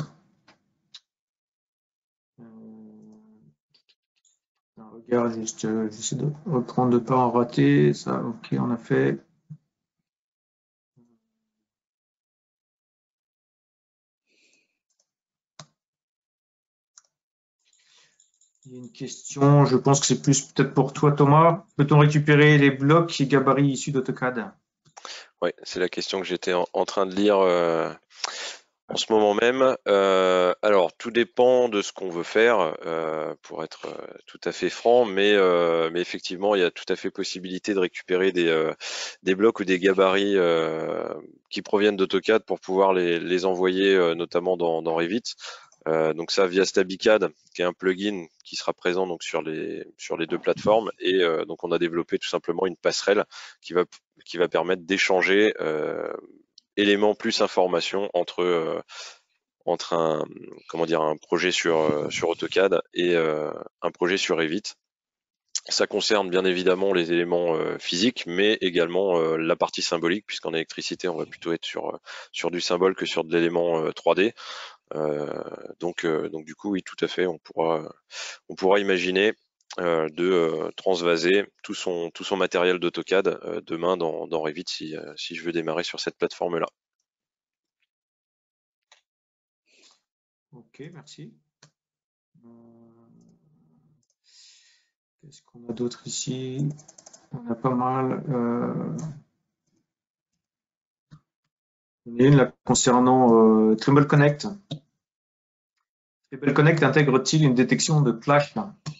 Regarde, juste, j'essaie de reprendre de pas en rater. Ça, ok, on a fait. Il y a une question, je pense que c'est plus peut-être pour toi Thomas. Peut-on récupérer les blocs et gabarits issus d'AutoCAD? Oui, c'est la question que j'étais en train de lire en ce moment même. Alors, tout dépend de ce qu'on veut faire, pour être tout à fait franc, mais effectivement, il y a tout à fait possibilité de récupérer des blocs ou des gabarits qui proviennent d'AutoCAD pour pouvoir les envoyer notamment dans Revit. Donc ça via StabiCAD, qui est un plugin qui sera présent donc sur les deux plateformes, et donc on a développé tout simplement une passerelle qui va permettre d'échanger éléments plus informations entre un projet sur AutoCAD et un projet sur Revit. Ça concerne bien évidemment les éléments physiques, mais également la partie symbolique, puisqu'en électricité, on va plutôt être sur du symbole que sur de l'élément 3D. Donc du coup, oui, tout à fait, on pourra imaginer de transvaser tout son matériel d'AutoCAD demain dans Revit si je veux démarrer sur cette plateforme-là. Ok, merci. Qu'est-ce qu'on a d'autre ici? On a pas mal. Il y en a une là concernant Trimble Connect. Trimble Connect intègre-t-il une détection de clash?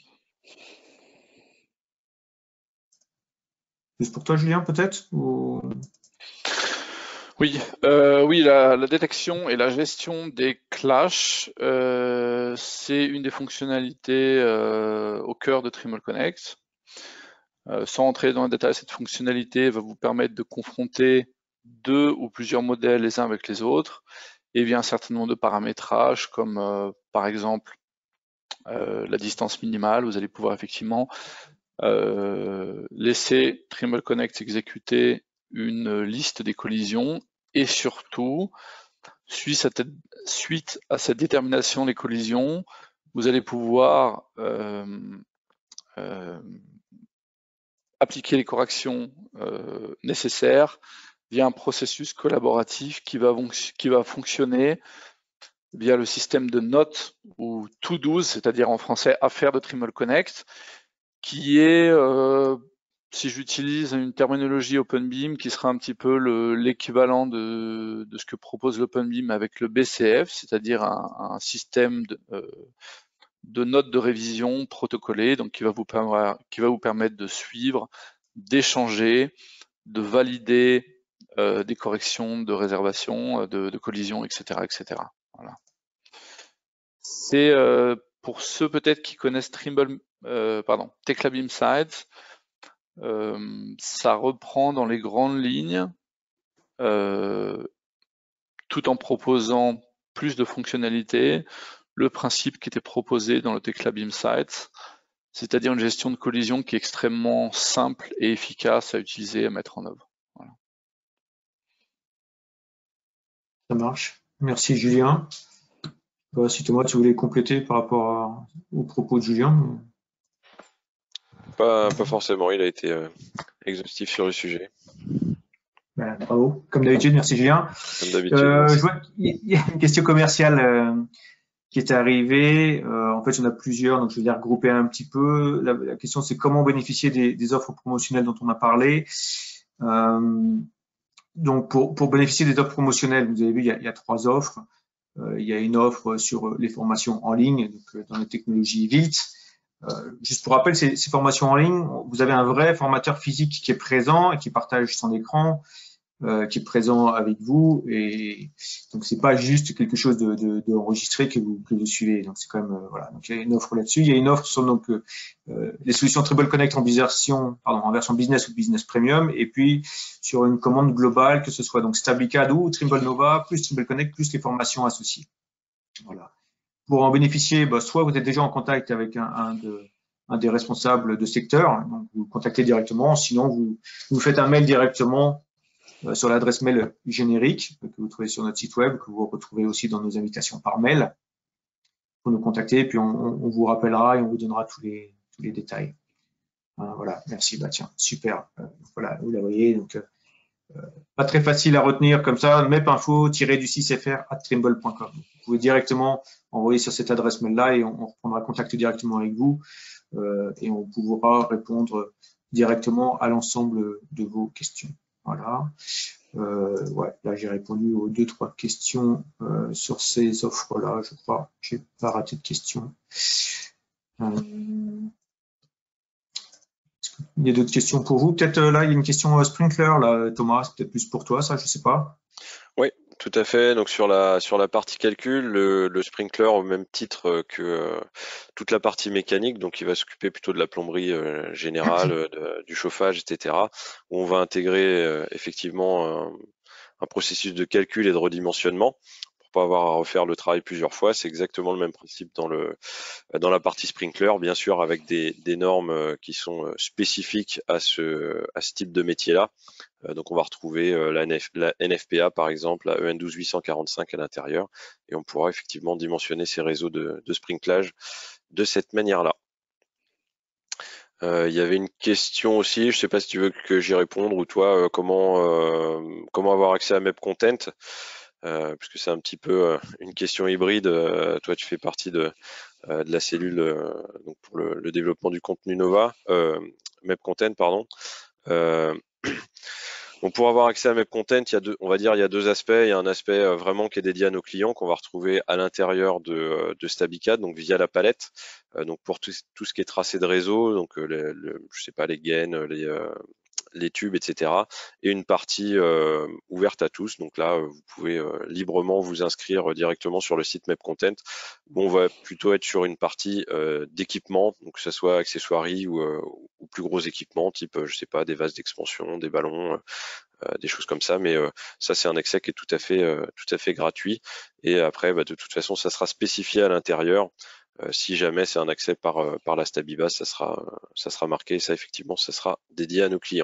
Juste pour toi, Julien, peut-être ou... Oui, la détection et la gestion des clashs, c'est une des fonctionnalités au cœur de Trimble Connect. Sans entrer dans le détail, cette fonctionnalité va vous permettre de confronter deux ou plusieurs modèles les uns avec les autres, et via un certain nombre de paramétrages, comme par exemple la distance minimale, vous allez pouvoir effectivement laisser Trimble Connect exécuter une liste des collisions, et surtout, suite à cette détermination des collisions, vous allez pouvoir appliquer les corrections nécessaires via un processus collaboratif qui va fonctionner via le système de notes ou to-dos, c'est-à-dire en français affaires de Trimble Connect, qui est si j'utilise une terminologie OpenBeam qui sera un petit peu l'équivalent de ce que propose l'OpenBeam avec le BCF, c'est-à-dire un système de notes de révision protocolées, donc qui va vous permettre de suivre, d'échanger, de valider des corrections de réservation, de collision, etc., etc. Voilà. C'est pour ceux peut-être qui connaissent Tekla BeamSides, ça reprend dans les grandes lignes, tout en proposant plus de fonctionnalités, le principe qui était proposé dans le Tekla BeamSides, c'est-à-dire une gestion de collision qui est extrêmement simple et efficace à utiliser et à mettre en œuvre. Voilà. Ça marche. Merci Julien. Si Thomas, tu voulais compléter par rapport aux propos de Julien. Pas forcément, il a été exhaustif sur le sujet. Ben, bravo, comme d'habitude, merci Julien. Comme d'habitude. Je vois qu'il y a une question commerciale qui est arrivée. En fait, il y en a plusieurs, donc je vais les regrouper un petit peu. La question, c'est comment bénéficier des offres promotionnelles dont on a parlé. Donc, pour bénéficier des offres promotionnelles, vous avez vu, il y a 3 offres. Il y a une offre sur les formations en ligne, donc dans les technologies VILT. Juste pour rappel, ces formations en ligne, vous avez un vrai formateur physique qui est présent et qui partage son écran, qui est présent avec vous, et donc c'est pas juste quelque chose de enregistré que vous suivez. Donc c'est quand même voilà. Donc il y a une offre là-dessus. Il y a une offre sur donc les solutions Trimble Connect en version business ou business premium, et puis sur une commande globale, que ce soit donc StabliCAD ou Trimble Nova plus Trimble Connect plus les formations associées. Voilà. Pour en bénéficier, soit vous êtes déjà en contact avec un des responsables de secteur, donc vous contactez directement, sinon vous faites un mail directement sur l'adresse mail générique que vous trouvez sur notre site web, que vous retrouvez aussi dans nos invitations par mail, pour nous contacter, puis on vous rappellera et on vous donnera tous les détails. Voilà, merci, tiens, super. Voilà, vous la voyez, donc pas très facile à retenir comme ça, mepinfo-du6fr@trimble.com. Vous pouvez directement envoyer sur cette adresse mail-là et on reprendra contact directement avec vous et on pourra répondre directement à l'ensemble de vos questions. Voilà. Ouais, là j'ai répondu aux 2-3 questions sur ces offres-là, je crois. J'ai pas raté de questions. Il y a d'autres questions pour vous. Peut-être là, il y a une question Sprinkler, là, Thomas, c'est peut-être plus pour toi, ça, je sais pas. Oui, tout à fait. Donc sur la partie calcul, le sprinkler au même titre que toute la partie mécanique, donc il va s'occuper plutôt de la plomberie générale, du chauffage, etc. Où on va intégrer effectivement un processus de calcul et de redimensionnement pour pas avoir à refaire le travail plusieurs fois. C'est exactement le même principe dans la partie sprinkler, bien sûr avec des normes qui sont spécifiques à ce type de métier-là. Donc on va retrouver la NFPA par exemple, la EN 12845 à l'intérieur, et on pourra effectivement dimensionner ces réseaux de sprinklage de cette manière-là. Il y avait une question aussi, je ne sais pas si tu veux que j'y réponde, ou toi, comment avoir accès à MEP-Content, puisque c'est un petit peu une question hybride. Toi, tu fais partie de la cellule donc pour le développement du contenu Nova, MEP-Content, pardon. Donc pour avoir accès à MEP-Content, il y a deux aspects. Il y a un aspect vraiment qui est dédié à nos clients, qu'on va retrouver à l'intérieur de StabliCAD, donc via la palette. Donc pour tout ce qui est tracé de réseau, donc je sais pas, les gaines, les tubes, etc. Et une partie ouverte à tous. Donc là, vous pouvez librement vous inscrire directement sur le site MEP-Content. Bon, on va plutôt être sur une partie d'équipement, donc que ce soit accessoiries ou plus gros équipements, type, je sais pas, des vases d'expansion, des ballons, des choses comme ça. Mais ça, c'est un accès qui est tout à fait gratuit. Et après, de toute façon, ça sera spécifié à l'intérieur. Si jamais c'est un accès par la Stabibas, ça sera marqué. Et ça, effectivement, ça sera dédié à nos clients.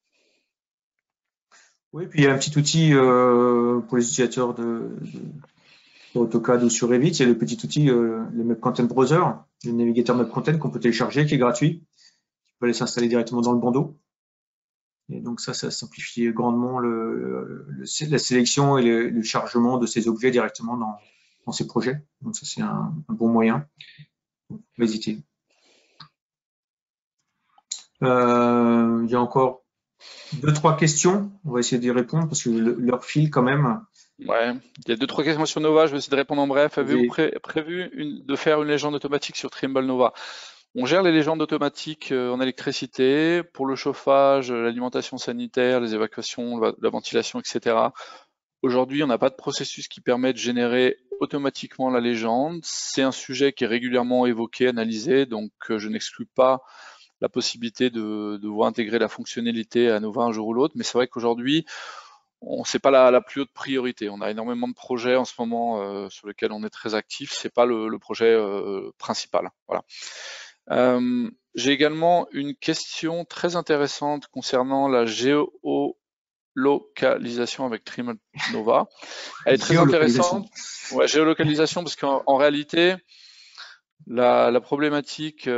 Oui, puis il y a un petit outil pour les utilisateurs de AutoCAD ou sur Revit. Il y a le petit outil, le MEP-Content Browser, le navigateur MEP-Content qu'on peut télécharger, qui est gratuit. Qui peut aller s'installer directement dans le bandeau. Et donc ça simplifie grandement la sélection et le chargement de ces objets directement dans ces projets. Donc ça, c'est un bon moyen. Faut pas hésiter. Il y a encore 2-3 questions. On va essayer d'y répondre parce que l'heure file quand même. Ouais, il y a 2-3 questions sur Nova, je vais essayer de répondre en bref. Avez-vous prévu de faire une légende automatique sur Trimble Nova? On gère les légendes automatiques en électricité pour le chauffage, l'alimentation sanitaire, les évacuations, la ventilation, etc. Aujourd'hui, on n'a pas de processus qui permet de générer automatiquement la légende. C'est un sujet qui est régulièrement évoqué, analysé, donc je n'exclus pas la possibilité de devoir intégrer la fonctionnalité à Nova un jour ou l'autre, mais c'est vrai qu'aujourd'hui, c'est pas la plus haute priorité. On a énormément de projets en ce moment sur lesquels on est très actif. C'est pas le projet principal. Voilà. J'ai également une question très intéressante concernant la géolocalisation avec Trimble Nova. Elle est très intéressante. Ouais, géolocalisation, parce qu'en réalité, la problématique qu'il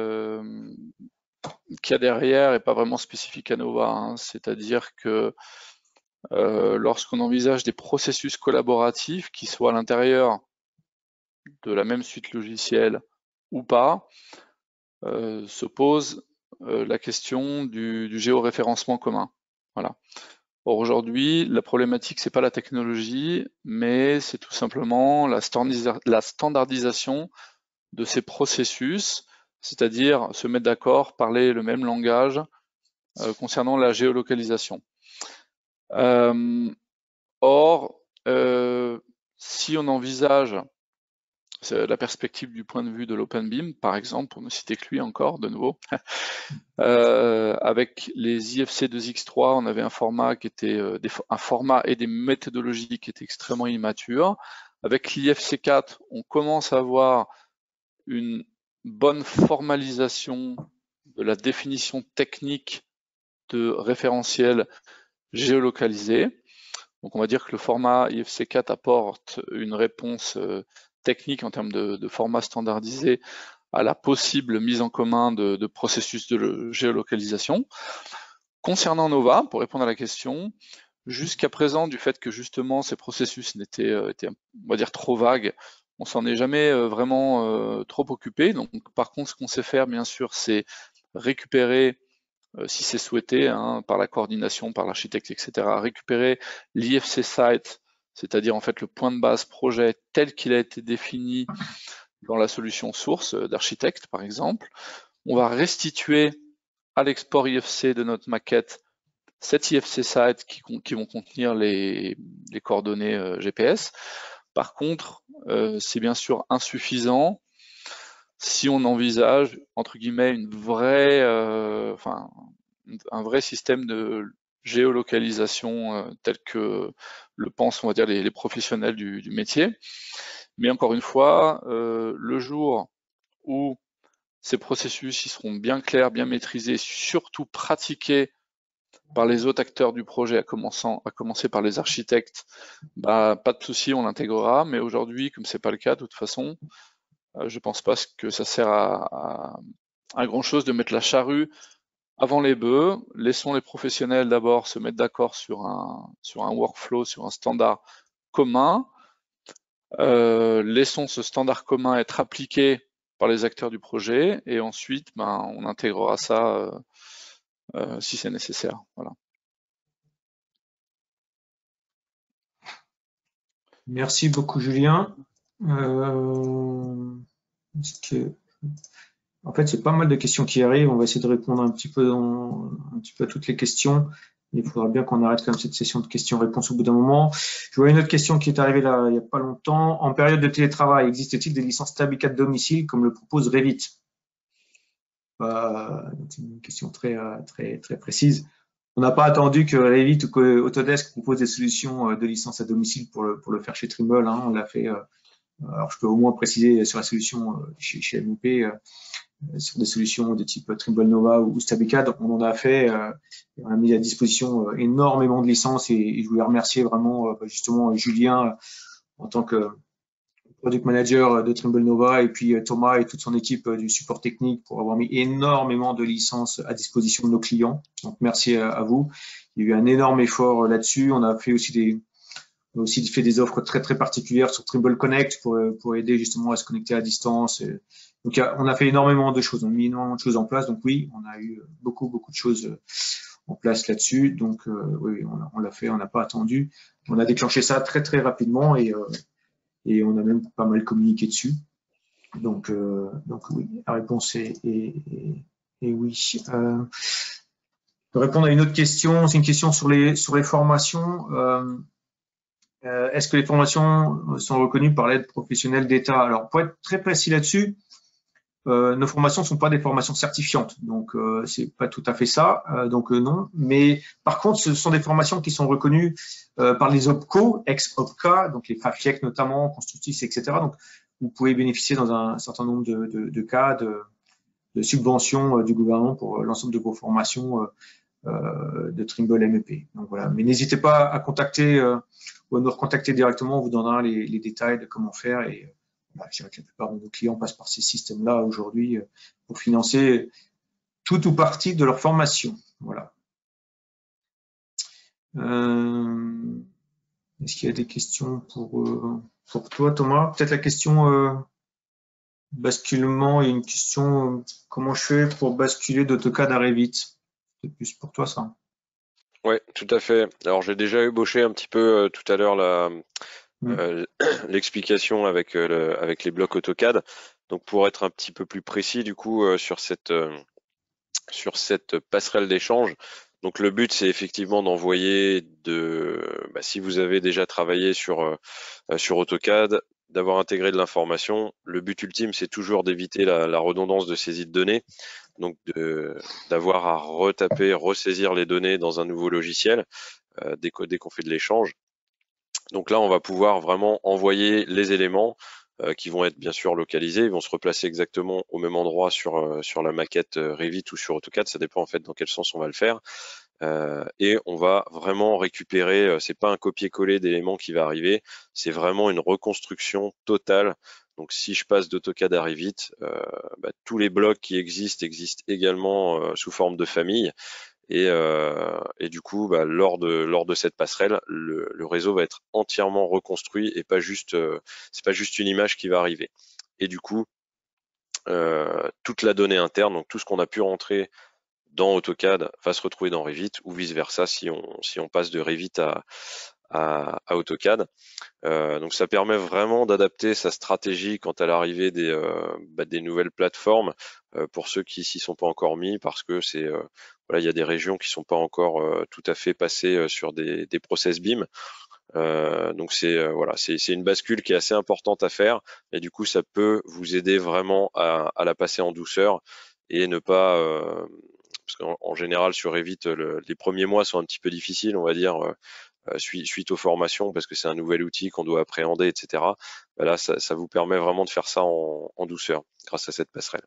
y a derrière est pas vraiment spécifique à Nova, hein. C'est-à-dire que lorsqu'on envisage des processus collaboratifs qui soient à l'intérieur de la même suite logicielle ou pas, se pose la question du géoréférencement commun. Voilà. Or aujourd'hui, la problématique, c'est pas la technologie, mais c'est tout simplement la standardisation de ces processus, c'est-à-dire se mettre d'accord, parler le même langage concernant la géolocalisation. Or, si on envisage la perspective du point de vue de l'OpenBIM, par exemple, pour ne citer que lui encore, de nouveau, avec les IFC2X3, on avait un format qui était un format et des méthodologies qui étaient extrêmement immatures. Avec l'IFC4, on commence à avoir une bonne formalisation de la définition technique de référentiel géolocalisé. Donc on va dire que le format IFC4 apporte une réponse technique en termes de format standardisé à la possible mise en commun de processus de géolocalisation. Concernant Nova, pour répondre à la question, jusqu'à présent, du fait que justement ces processus étaient, on va dire, trop vagues, on s'en est jamais vraiment trop occupé. Donc par contre, ce qu'on sait faire, bien sûr, c'est récupérer, si c'est souhaité, hein, par la coordination, par l'architecte, etc., récupérer l'IFC site, c'est-à-dire en fait le point de base projet tel qu'il a été défini dans la solution source d'architecte, par exemple. On va restituer à l'export IFC de notre maquette cet IFC site qui vont contenir les coordonnées GPS. Par contre, c'est bien sûr insuffisant si on envisage, entre guillemets, un vrai système de géolocalisation tel que le pensent, on va dire, les professionnels du métier. Mais encore une fois, le jour où ces processus ils seront bien clairs, bien maîtrisés, surtout pratiqués par les autres acteurs du projet, à commencer par les architectes, pas de souci, on l'intégrera. Mais aujourd'hui, comme c'est pas le cas, de toute façon, je pense pas que ça sert à grand chose de mettre la charrue avant les bœufs. Laissons les professionnels d'abord se mettre d'accord sur un workflow, sur un standard commun. Laissons ce standard commun être appliqué par les acteurs du projet et ensuite on intégrera ça si c'est nécessaire. Voilà. Merci beaucoup Julien. En fait, c'est pas mal de questions qui arrivent. On va essayer de répondre un petit peu à toutes les questions. Il faudra bien qu'on arrête quand même cette session de questions-réponses au bout d'un moment. Je vois une autre question qui est arrivée là il n'y a pas longtemps. En période de télétravail, existe-t-il des licences Tabicat domicile comme le propose Revit? C'est une question très précise. On n'a pas attendu que Revit ou que Autodesk propose des solutions de licence à domicile pour le faire chez Trimble. Hein. On l'a fait. Alors, je peux au moins préciser sur la solution chez MEP, sur des solutions de type Trimble Nova ou StabiCAD, on en a fait. On a mis à disposition énormément de licences et je voulais remercier vraiment justement Julien en tant que product manager de Trimble Nova et puis Thomas et toute son équipe du support technique pour avoir mis énormément de licences à disposition de nos clients. Donc merci à vous. Il y a eu un énorme effort là-dessus. On a fait aussi On a aussi fait des offres très très particulières sur Trimble Connect pour aider justement à se connecter à distance. Donc on a fait énormément de choses, on a mis énormément de choses en place. Donc oui, on a eu beaucoup de choses en place là-dessus. Donc oui, on l'a fait, on n'a pas attendu. On a déclenché ça très très rapidement et on a même pas mal communiqué dessus. Donc oui, la réponse est oui. Pour répondre à une autre question, c'est une question sur les formations. Est-ce que les formations sont reconnues par l'aide professionnelle d'État? Alors, pour être très précis là-dessus, nos formations ne sont pas des formations certifiantes, donc c'est pas tout à fait ça, donc non. Mais par contre, ce sont des formations qui sont reconnues par les OPCO, ex-OPCA, donc les FAFIEC notamment, Constructis, etc. Donc, vous pouvez bénéficier dans un certain nombre de cas de subventions du gouvernement pour l'ensemble de vos formations de Trimble MEP. Donc voilà. Mais n'hésitez pas à contacter ou à nous recontacter directement, on vous donnera les détails de comment faire. Et je dirais que la plupart de nos clients passent par ces systèmes-là aujourd'hui pour financer tout ou partie de leur formation. Voilà. Est-ce qu'il y a des questions pour toi, Thomas? Peut-être la question basculement. Il y a une question comment je fais pour basculer d'AutoCAD à Revit? C'est plus pour toi, ça. Ouais, tout à fait. Alors j'ai déjà ébauché un petit peu tout à l'heure l'explication avec les blocs AutoCAD. Donc pour être un petit peu plus précis du coup sur cette passerelle d'échange. Donc le but c'est effectivement d'envoyer si vous avez déjà travaillé sur AutoCAD, d'avoir intégré de l'information. Le but ultime c'est toujours d'éviter la redondance de saisie de données. Donc d'avoir à retaper, ressaisir les données dans un nouveau logiciel dès qu'on fait de l'échange. Donc là, on va pouvoir vraiment envoyer les éléments qui vont être bien sûr localisés. Ils vont se replacer exactement au même endroit sur la maquette Revit ou sur AutoCAD. Ça dépend en fait dans quel sens on va le faire. Et on va vraiment récupérer, c'est pas un copier-coller d'éléments qui va arriver, c'est vraiment une reconstruction totale. Donc si je passe d'AutoCAD à Revit, tous les blocs qui existent également sous forme de famille. Et du coup, lors de cette passerelle, le réseau va être entièrement reconstruit et c'est pas juste une image qui va arriver. Et du coup, toute la donnée interne, donc tout ce qu'on a pu rentrer dans AutoCAD va se retrouver dans Revit ou vice versa si on passe de Revit à AutoCAD. Donc ça permet vraiment d'adapter sa stratégie quant à l'arrivée des nouvelles plateformes pour ceux qui s'y sont pas encore mis, parce que il y a des régions qui sont pas encore tout à fait passées sur des process BIM. Donc c'est une bascule qui est assez importante à faire, et du coup ça peut vous aider vraiment à la passer en douceur et ne pas parce qu'en général sur Revit les premiers mois sont un petit peu difficiles, on va dire, suite aux formations, parce que c'est un nouvel outil qu'on doit appréhender, etc. Là, ça vous permet vraiment de faire ça en douceur grâce à cette passerelle.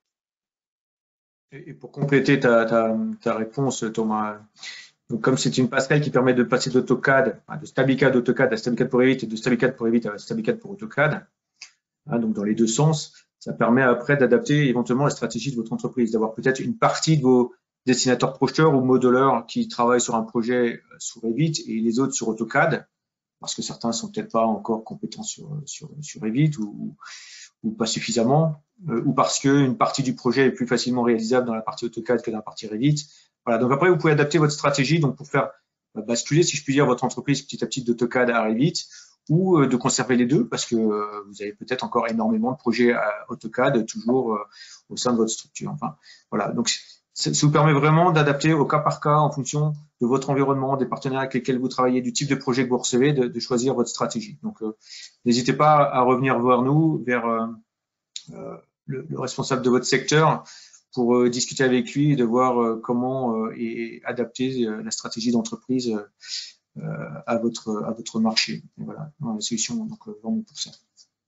Et pour compléter ta réponse, Thomas, donc comme c'est une passerelle qui permet de passer d'AutoCAD, de StabiCAD AutoCAD à StabiCAD pour Revit et de StabiCAD pour Revit à StabiCAD pour AutoCAD, donc dans les deux sens, ça permet après d'adapter éventuellement la stratégie de votre entreprise, d'avoir peut-être une partie de vos dessinateurs projeteurs ou modeleurs qui travaillent sur un projet sous Revit et les autres sur AutoCAD, parce que certains sont peut-être pas encore compétents sur Revit ou pas suffisamment, ou parce qu'une partie du projet est plus facilement réalisable dans la partie AutoCAD que dans la partie Revit. Voilà, donc après, vous pouvez adapter votre stratégie donc pour faire basculer, si je puis dire, votre entreprise petit à petit d'AutoCAD à Revit, ou de conserver les deux, parce que vous avez peut-être encore énormément de projets à AutoCAD toujours au sein de votre structure. Enfin, voilà, donc ça vous permet vraiment d'adapter au cas par cas en fonction de votre environnement, des partenaires avec lesquels vous travaillez, du type de projet que vous recevez, de choisir votre stratégie. Donc, n'hésitez pas à revenir vers nous, vers le responsable de votre secteur pour discuter avec lui et de voir comment adapter la stratégie d'entreprise à votre marché. Et voilà, la solution donc vraiment pour ça.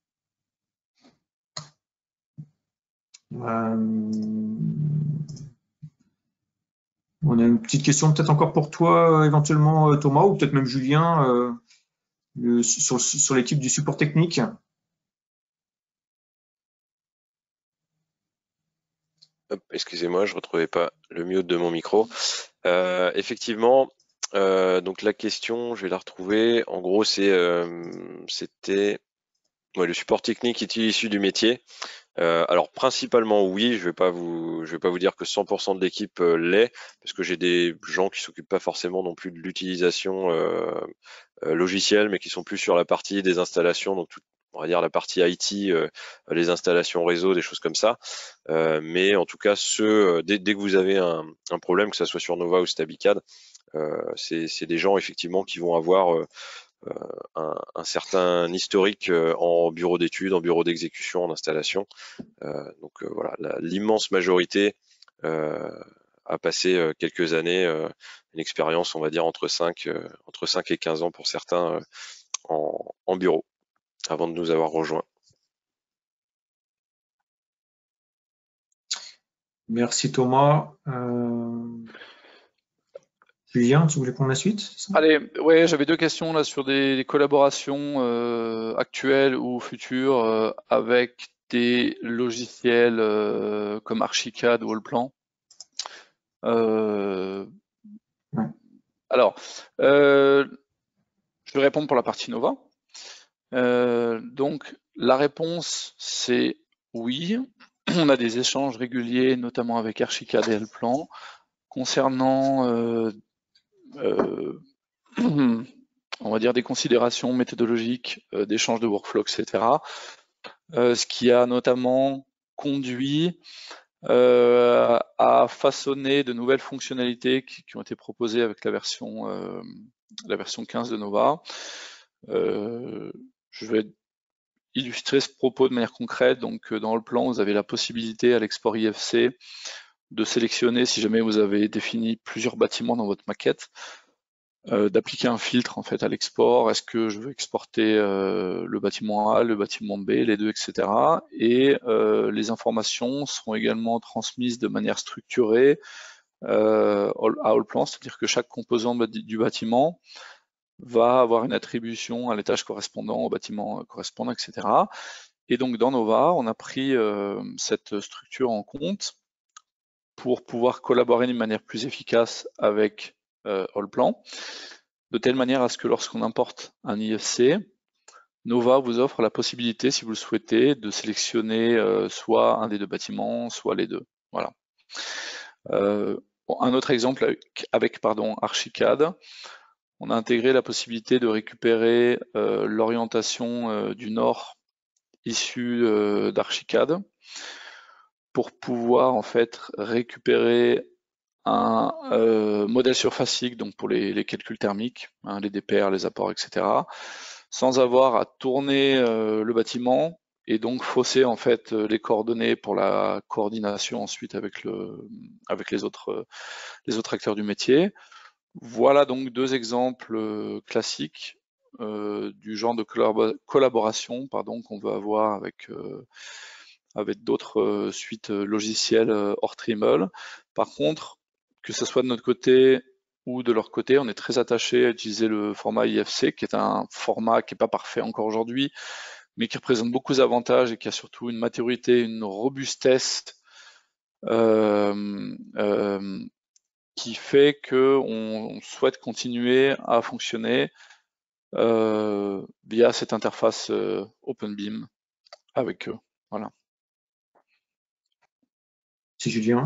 On a une petite question peut-être encore pour toi, éventuellement Thomas, ou peut-être même Julien, sur l'équipe du support technique. Excusez-moi, je ne retrouvais pas le mute de mon micro. Effectivement, Donc la question, je vais la retrouver. En gros, c'était le support technique est-il issu du métier? Alors principalement oui, je vais pas vous dire que 100% de l'équipe l'est, parce que j'ai des gens qui s'occupent pas forcément non plus de l'utilisation logicielle, mais qui sont plus sur la partie des installations, donc on va dire la partie IT, les installations réseau, des choses comme ça. Mais en tout cas, dès que vous avez un problème, que ça soit sur Nova ou StabiCAD, c'est des gens effectivement qui vont avoir un certain historique en bureau d'études, en bureau d'exécution, en installation. Donc voilà, l'immense majorité a passé quelques années, une expérience, on va dire, entre 5 et 15 ans pour certains en bureau, avant de nous avoir rejoints. Merci Thomas. Julien, tu voulais prendre la suite? Allez, ouais, j'avais 2 questions là sur des collaborations actuelles ou futures avec des logiciels comme Archicad ou Allplan. Ouais. Alors, je vais répondre pour la partie Nova. Donc, la réponse, c'est oui. On a des échanges réguliers, notamment avec Archicad et Allplan, concernant on va dire des considérations méthodologiques, d'échange de workflow, etc. Ce qui a notamment conduit à façonner de nouvelles fonctionnalités qui ont été proposées avec la version 15 de Nova. Je vais illustrer ce propos de manière concrète. Donc, dans le plan, vous avez la possibilité à l'export IFC de sélectionner, si jamais vous avez défini plusieurs bâtiments dans votre maquette, d'appliquer un filtre en fait à l'export. Est-ce que je veux exporter le bâtiment A, le bâtiment B, les deux, etc. Et les informations seront également transmises de manière structurée à Allplan, c'est-à-dire que chaque composant du bâtiment va avoir une attribution à l'étage correspondant, au bâtiment correspondant, etc. Et donc dans Nova, on a pris cette structure en compte pour pouvoir collaborer d'une manière plus efficace avec Allplan, de telle manière à ce que lorsqu'on importe un IFC, Nova vous offre la possibilité, si vous le souhaitez, de sélectionner soit un des deux bâtiments, soit les deux. Voilà. Un autre exemple avec Archicad, on a intégré la possibilité de récupérer l'orientation du nord issue d'Archicad pour pouvoir en fait récupérer un modèle surfacique, donc pour les calculs thermiques, hein, les DPR, les apports, etc., sans avoir à tourner le bâtiment et donc fausser en fait les coordonnées pour la coordination ensuite avec les autres acteurs du métier. Voilà donc 2 exemples classiques du genre de collaboration qu'on veut avoir avec d'autres suites logicielles hors Trimble. Par contre, que ce soit de notre côté ou de leur côté, on est très attaché à utiliser le format IFC, qui est un format qui n'est pas parfait encore aujourd'hui, mais qui représente beaucoup d'avantages et qui a surtout une maturité, une robustesse qui fait qu'on souhaite continuer à fonctionner via cette interface OpenBeam avec eux. Voilà. C'est Julien.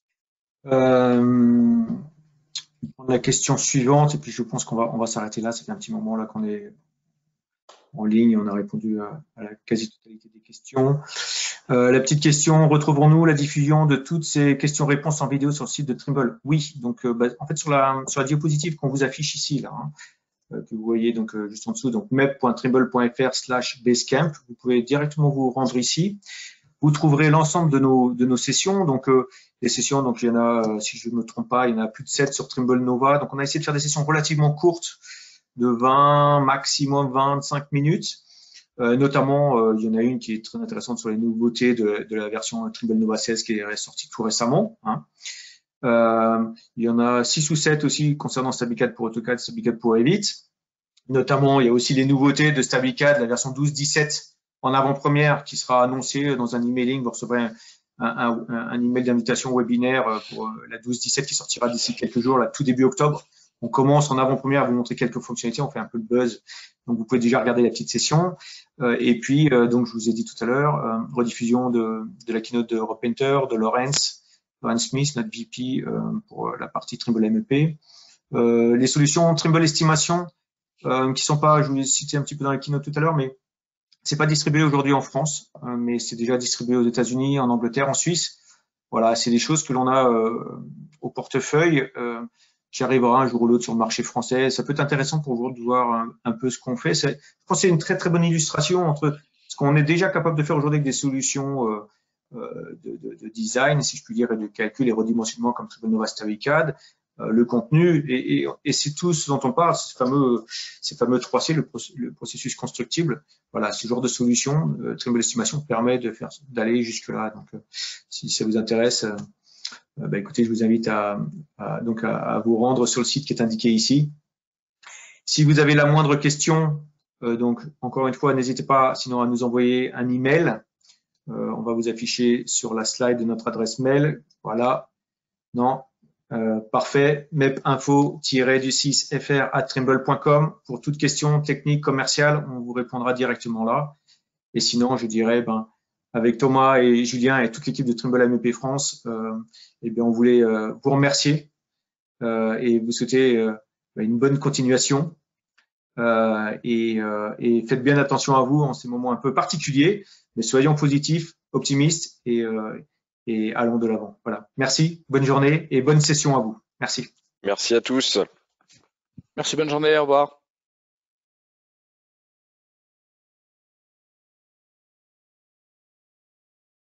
La question suivante, et puis je pense qu'on va s'arrêter là. Ça fait un petit moment là qu'on est en ligne et on a répondu à la quasi-totalité des questions. La petite question, retrouverons-nous la diffusion de toutes ces questions-réponses en vidéo sur le site de Trimble? Oui, donc en fait sur la diapositive qu'on vous affiche ici, là, que vous voyez donc juste en dessous, donc mep.trimble.fr/basecamp, vous pouvez directement vous rendre ici. Vous trouverez l'ensemble de nos sessions. Donc, les sessions, donc il y en a, si je ne me trompe pas, il y en a plus de 7 sur Trimble Nova. Donc, on a essayé de faire des sessions relativement courtes, de 20, maximum 25 minutes. Notamment, il y en a une qui est très intéressante sur les nouveautés de la version Trimble Nova 16 qui est sortie tout récemment. Hein. Il y en a 6 ou 7 aussi concernant StabiCAD pour AutoCAD, StabiCAD pour Revit. Notamment, il y a aussi les nouveautés de StabiCAD, la version 12.17 en avant-première qui sera annoncée dans un emailing. Vous recevrez un email d'invitation webinaire pour la 12.17 qui sortira d'ici quelques jours, là, tout début octobre. On commence en avant-première à vous montrer quelques fonctionnalités, on fait un peu de buzz, donc vous pouvez déjà regarder la petite session. Et puis, donc je vous ai dit tout à l'heure, rediffusion de la keynote de Rob Painter, de Lawrence Smith, notre VP pour la partie Trimble MEP. Les solutions Trimble Estimation, qui sont pas, je vous l'ai cité un petit peu dans la keynote tout à l'heure, mais c'est pas distribué aujourd'hui en France, mais c'est déjà distribué aux États-Unis, en Angleterre, en Suisse. Voilà, c'est des choses que l'on a au portefeuille, qui arrivera un jour ou l'autre sur le marché français. Ça peut être intéressant pour vous de voir un peu ce qu'on fait. Je pense que c'est une très très bonne illustration entre ce qu'on est déjà capable de faire aujourd'hui avec des solutions de design, si je puis dire, et de calcul et redimensionnement comme Trimble Nova StaryCAD, le contenu, et c'est tout ce dont on parle, ces fameux 3C, le processus constructible. Voilà, ce genre de solution, Trimble Estimation permet d'aller jusque-là. Donc, si ça vous intéresse, écoutez, je vous invite à vous rendre sur le site qui est indiqué ici. Si vous avez la moindre question, donc encore une fois, n'hésitez pas sinon à nous envoyer un email. On va vous afficher sur la slide de notre adresse mail. Voilà. Non. Parfait. mepinfo-du6fr@trimble.com pour toute question technique, commerciale, on vous répondra directement là. Et sinon, je dirais, avec Thomas et Julien et toute l'équipe de Trimble MEP France, on voulait vous remercier et vous souhaiter une bonne continuation. Et faites bien attention à vous en ces moments un peu particuliers, mais soyons positifs, optimistes et allons de l'avant. Voilà. Merci, bonne journée et bonne session à vous. Merci. Merci à tous. Merci, bonne journée, au revoir.